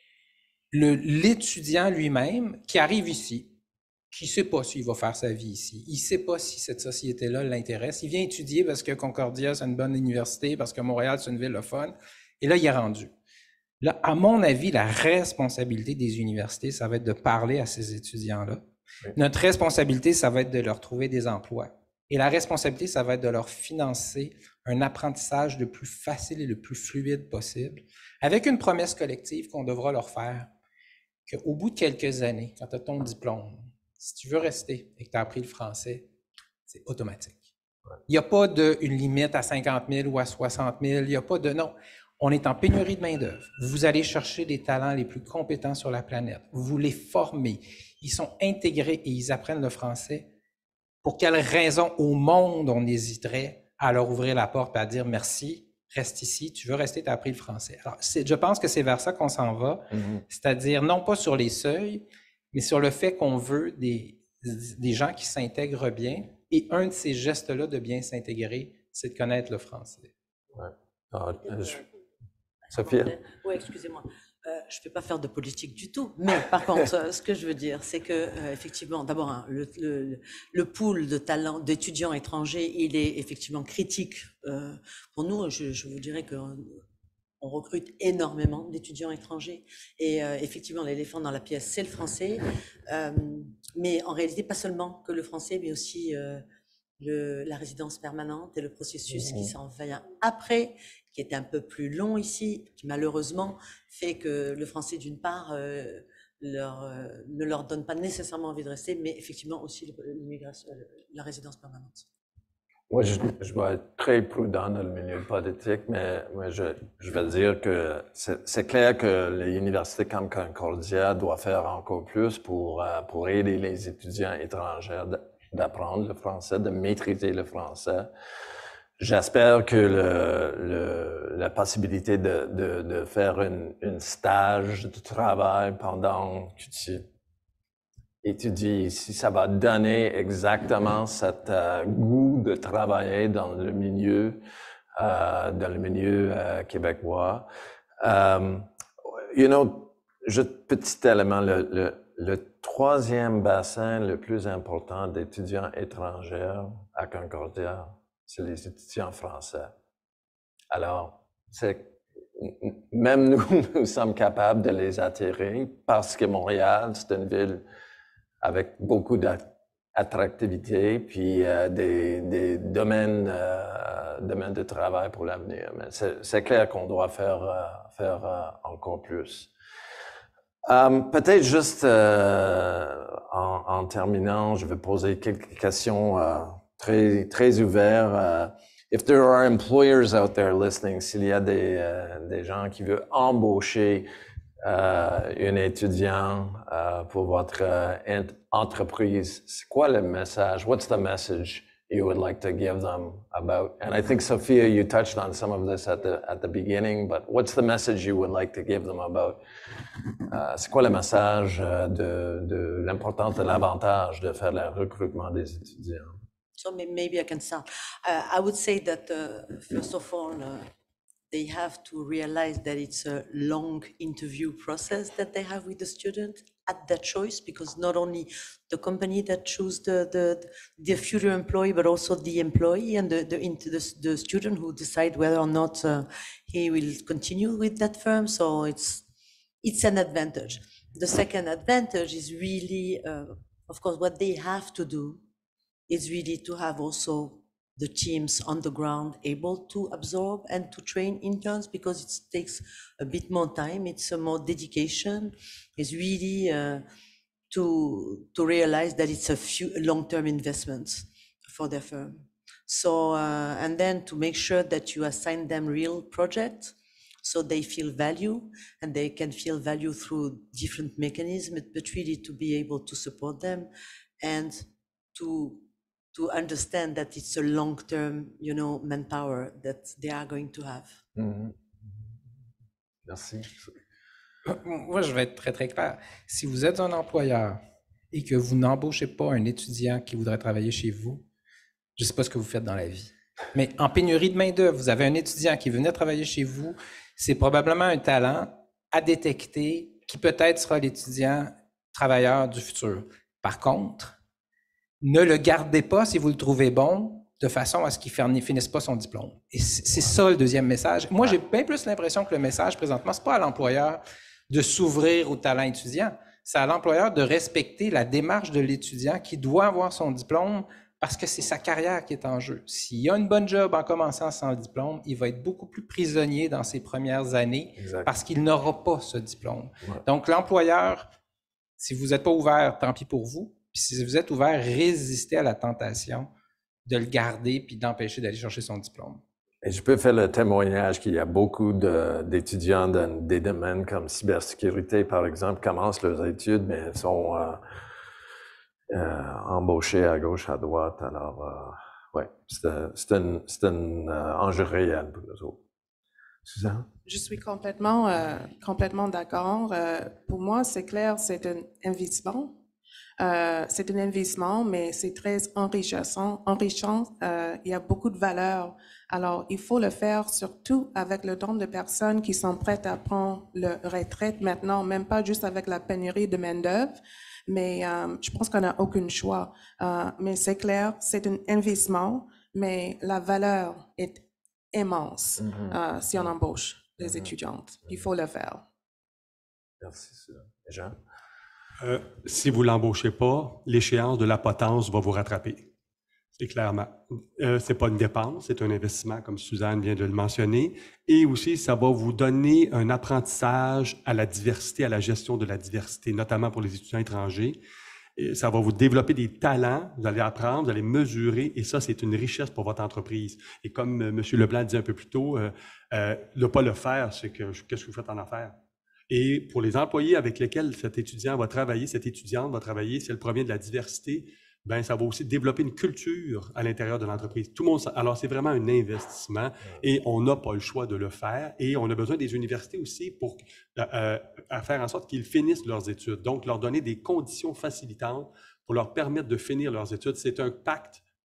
le, l'étudiant lui-même qui arrive ici, qui ne sait pas s'il va faire sa vie ici, il ne sait pas si cette société-là l'intéresse, il vient étudier parce que Concordia, c'est une bonne université, parce que Montréal, c'est une ville le fun, et là, il est rendu. Là, à mon avis, la responsabilité des universités, ça va être de parler à ces étudiants-là. Oui. Notre responsabilité, ça va être de leur trouver des emplois. Et la responsabilité, ça va être de leur financer un apprentissage le plus facile et le plus fluide possible, avec une promesse collective qu'on devra leur faire, qu'au bout de quelques années, quand tu as ton diplôme, si tu veux rester et que tu as appris le français, c'est automatique. Il n'y a pas de, une limite à cinquante mille ou à soixante mille, il n'y a pas de... Non, on est en pénurie de main-d'œuvre. Vous allez chercher les talents les plus compétents sur la planète. Vous les formez. Ils sont intégrés et ils apprennent le français. Pour quelle raison au monde on hésiterait à leur ouvrir la porte et à dire merci, reste ici, tu veux rester, tu as appris le français. Alors, c'est, je pense que c'est vers ça qu'on s'en va, mm-hmm. C'est-à-dire non pas sur les seuils, mais sur le fait qu'on veut des, des gens qui s'intègrent bien. Et un de ces gestes-là de bien s'intégrer, c'est de connaître le français. Ouais. Ah, je... Sophia? Oui, excusez-moi. Euh, je ne vais pas faire de politique du tout, mais par contre, euh, ce que je veux dire, c'est que euh, effectivement, d'abord, hein, le, le, le pool de talents d'étudiants étrangers, il est effectivement critique euh, pour nous. Je, je vous dirais qu'on on recrute énormément d'étudiants étrangers, et euh, effectivement, l'éléphant dans la pièce, c'est le français, euh, mais en réalité, pas seulement que le français, mais aussi euh, le, la résidence permanente et le processus mmh. qui s'en vient après, qui est un peu plus long ici, qui malheureusement fait que le français, d'une part, euh, leur, euh, ne leur donne pas nécessairement envie de rester, mais effectivement aussi l'immigration, la résidence permanente. Moi, je, je dois être très prudent dans le milieu politique, mais, mais je, je vais dire que c'est, c'est clair que les universités comme Concordia doivent faire encore plus pour, euh, pour aider les étudiants étrangers d'apprendre le français, de maîtriser le français. J'espère que le, le, la possibilité de, de, de faire une, une stage de travail pendant que tu étudies ici, ça va donner exactement cet euh, goût de travailler dans le milieu, euh, dans le milieu euh, québécois. Euh, you know, juste petit élément, le, le, le troisième bassin le plus important d'étudiants étrangers à Concordia, c'est les étudiants français. Alors, c'est, même nous, nous sommes capables de les attirer parce que Montréal, c'est une ville avec beaucoup d'attractivité, puis euh, des, des domaines, euh, domaines de travail pour l'avenir. Mais c'est clair qu'on doit faire, euh, faire euh, encore plus. Um, Peut-être juste euh, en, en terminant, je vais poser quelques questions euh, très, très ouvertes. Uh, if there are employers out there listening, s'il y a des, euh, des gens qui veulent embaucher euh, un étudiant euh, pour votre euh, entreprise, c'est quoi le message? What's the message you would like to give them about? And I think, Sophia, you touched on some of this at the, at the beginning, but what's the message you would like to give them about? Uh, c'est quoi le message de, de l'importance de l'avantage de faire le recrutement des étudiants? So maybe I can start. Uh, I would say that, uh, first of all, uh, they have to realize that it's a long interview process that they have with the student at their choice, because not only the company that choose the, the, the future employee, but also the employee and the, the, the, the student who decide whether or not uh, he will continue with that firm. So it's, it's an advantage. The second advantage is really, uh, of course, what they have to do is really to have also the teams on the ground able to absorb and to train interns, because it takes a bit more time. It's a more dedication. It's really uh, to to realize that it's a few long-term investments for their firm. So uh, and then to make sure that you assign them real projects, so they feel value, and they can feel value through different mechanisms, but really to be able to support them and to to understand that it's a long-term, you know, manpower that they are going to have. Mm-hmm. Merci. Moi, je vais être très, très clair. Si vous êtes un employeur et que vous n'embauchez pas un étudiant qui voudrait travailler chez vous, je ne sais pas ce que vous faites dans la vie. Mais en pénurie de main-d'œuvre, vous avez un étudiant qui venait travailler chez vous, c'est probablement un talent à détecter qui peut-être sera l'étudiant travailleur du futur. Par contre, ne le gardez pas si vous le trouvez bon, de façon à ce qu'il ne finisse pas son diplôme. Et c'est ça le deuxième message. Moi, j'ai bien plus l'impression que le message présentement, ce n'est pas à l'employeur de s'ouvrir au talent étudiant, c'est à l'employeur de respecter la démarche de l'étudiant qui doit avoir son diplôme parce que c'est sa carrière qui est en jeu. S'il a une bonne job en commençant sans diplôme, il va être beaucoup plus prisonnier dans ses premières années exact. Parce qu'il n'aura pas ce diplôme. Ouais. Donc, l'employeur, si vous n'êtes pas ouvert, tant pis pour vous. Puis si vous êtes ouvert, résistez à la tentation de le garder puis d'empêcher d'aller chercher son diplôme. Et je peux faire le témoignage qu'il y a beaucoup d'étudiants de, dans des domaines comme cybersécurité, par exemple, commencent leurs études, mais sont euh, euh, embauchés à gauche, à droite. Alors, euh, ouais, c'est un, un euh, enjeu réel pour nous autres. Suzanne? Je suis complètement, euh, complètement d'accord. Euh, pour moi, c'est clair, c'est un investissement. Euh, c'est un investissement, mais c'est très enrichissant. enrichissant. Euh, il y a beaucoup de valeur. Alors, il faut le faire surtout avec le nombre de personnes qui sont prêtes à prendre leur retraite maintenant, même pas juste avec la pénurie de main-d'œuvre, mais euh, je pense qu'on n'a aucun choix. Euh, mais c'est clair, c'est un investissement, mais la valeur est immense mm-hmm. euh, si on embauche les mm-hmm. étudiantes. Il faut le faire. Merci, Jean. Euh, si vous ne l'embauchez pas, l'échéance de la potence va vous rattraper. C'est clairement. Euh, ce n'est pas une dépense, c'est un investissement, comme Suzanne vient de le mentionner. Et aussi, ça va vous donner un apprentissage à la diversité, à la gestion de la diversité, notamment pour les étudiants étrangers. Et ça va vous développer des talents, vous allez apprendre, vous allez mesurer, et ça, c'est une richesse pour votre entreprise. Et comme euh, M. Leblanc disait un peu plus tôt, euh, euh, ne pas le faire, c'est que qu'est-ce que vous faites en affaires? Et pour les employés avec lesquels cet étudiant va travailler, cette étudiante va travailler, si elle provient de la diversité, ben ça va aussi développer une culture à l'intérieur de l'entreprise. Tout le monde, alors c'est vraiment un investissement et on n'a pas le choix de le faire. Et on a besoin des universités aussi pour euh, à faire en sorte qu'ils finissent leurs études. Donc, leur donner des conditions facilitantes pour leur permettre de finir leurs études. C'est un pacte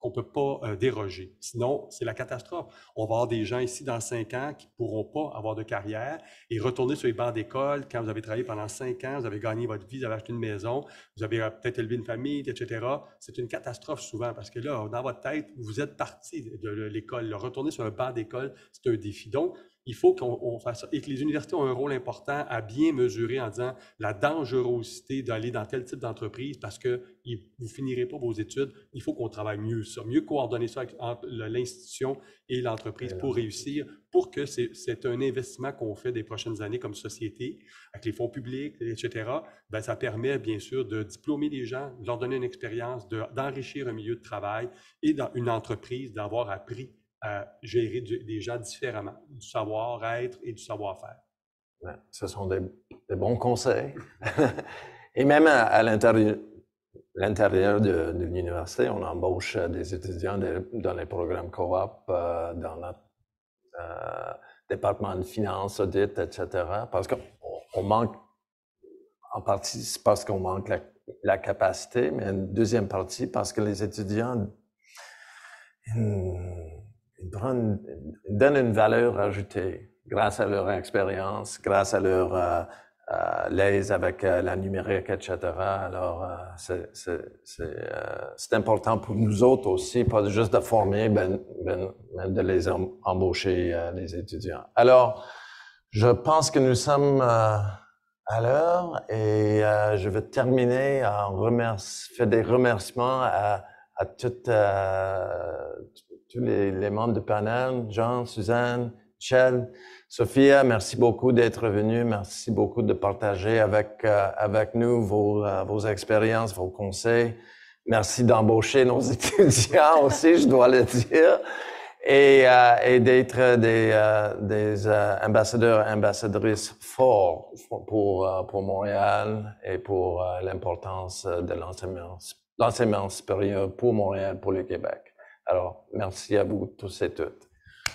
qu'on peut pas euh, déroger. Sinon, c'est la catastrophe. On va avoir des gens ici dans cinq ans qui pourront pas avoir de carrière et retourner sur les bancs d'école quand vous avez travaillé pendant cinq ans, vous avez gagné votre vie, vous avez acheté une maison, vous avez euh, peut-être élevé une famille, et cetera. C'est une catastrophe souvent parce que là, dans votre tête, vous êtes parti de l'école. Retourner sur un banc d'école, c'est un défi. Donc, il faut qu'on fasse ça et que les universités ont un rôle important à bien mesurer en disant la dangerosité d'aller dans tel type d'entreprise parce que vous ne finirez pas vos études. Il faut qu'on travaille mieux ça, mieux coordonner ça avec, entre l'institution et l'entreprise pour réussir, pour que c'est un investissement qu'on fait des prochaines années comme société, avec les fonds publics, et cetera. Ben, ça permet bien sûr de diplômer les gens, de leur donner une expérience, d'enrichir un milieu de travail et dans une entreprise d'avoir appris à gérer du, des gens différemment, du savoir-être et du savoir-faire. Ouais, ce sont des, des bons conseils. Et même à, à l'intérieur de, de l'université, on embauche des étudiants de, dans les programmes coop, euh, dans notre euh, département de finances, audit, et cetera. Parce qu'on on manque, en partie, c'est parce qu'on manque la, la capacité, mais une deuxième partie, parce que les étudiants Ils, ils, prennent, ils donnent une valeur ajoutée grâce à leur expérience, grâce à leur euh, euh, l'aise avec euh, la numérique, et cetera. Alors, euh, c'est euh, important pour nous autres aussi, pas juste de former, ben, ben, mais de les em embaucher, euh, les étudiants. Alors, je pense que nous sommes euh, à l'heure et euh, je vais terminer en remercier, faire des remerciements à, à toutes, euh, tous les, les membres du panel, Jean, Suzanne, Michel, Sophia, merci beaucoup d'être venus, merci beaucoup de partager avec, euh, avec nous vos, euh, vos expériences, vos conseils. Merci d'embaucher nos étudiants aussi, je dois le dire, et, euh, et d'être des, euh, des euh, ambassadeurs, ambassadrices forts pour, euh, pour Montréal et pour euh, l'importance de l'enseignement l'enseignement supérieur pour Montréal, pour le Québec. Alors, merci à vous tous et toutes.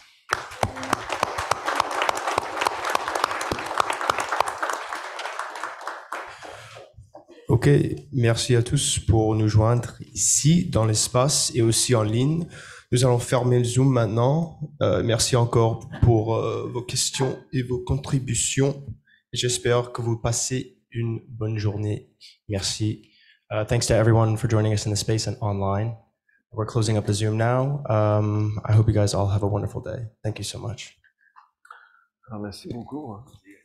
OK, merci à tous pour nous joindre ici, dans l'espace et aussi en ligne. Nous allons fermer le Zoom maintenant. Euh, merci encore pour euh, vos questions et vos contributions. J'espère que vous passez une bonne journée. Merci. Uh, thanks to everyone for joining us in the space and online. We're closing up the Zoom now. Um, I hope you guys all have a wonderful day. Thank you so much. Merci beaucoup.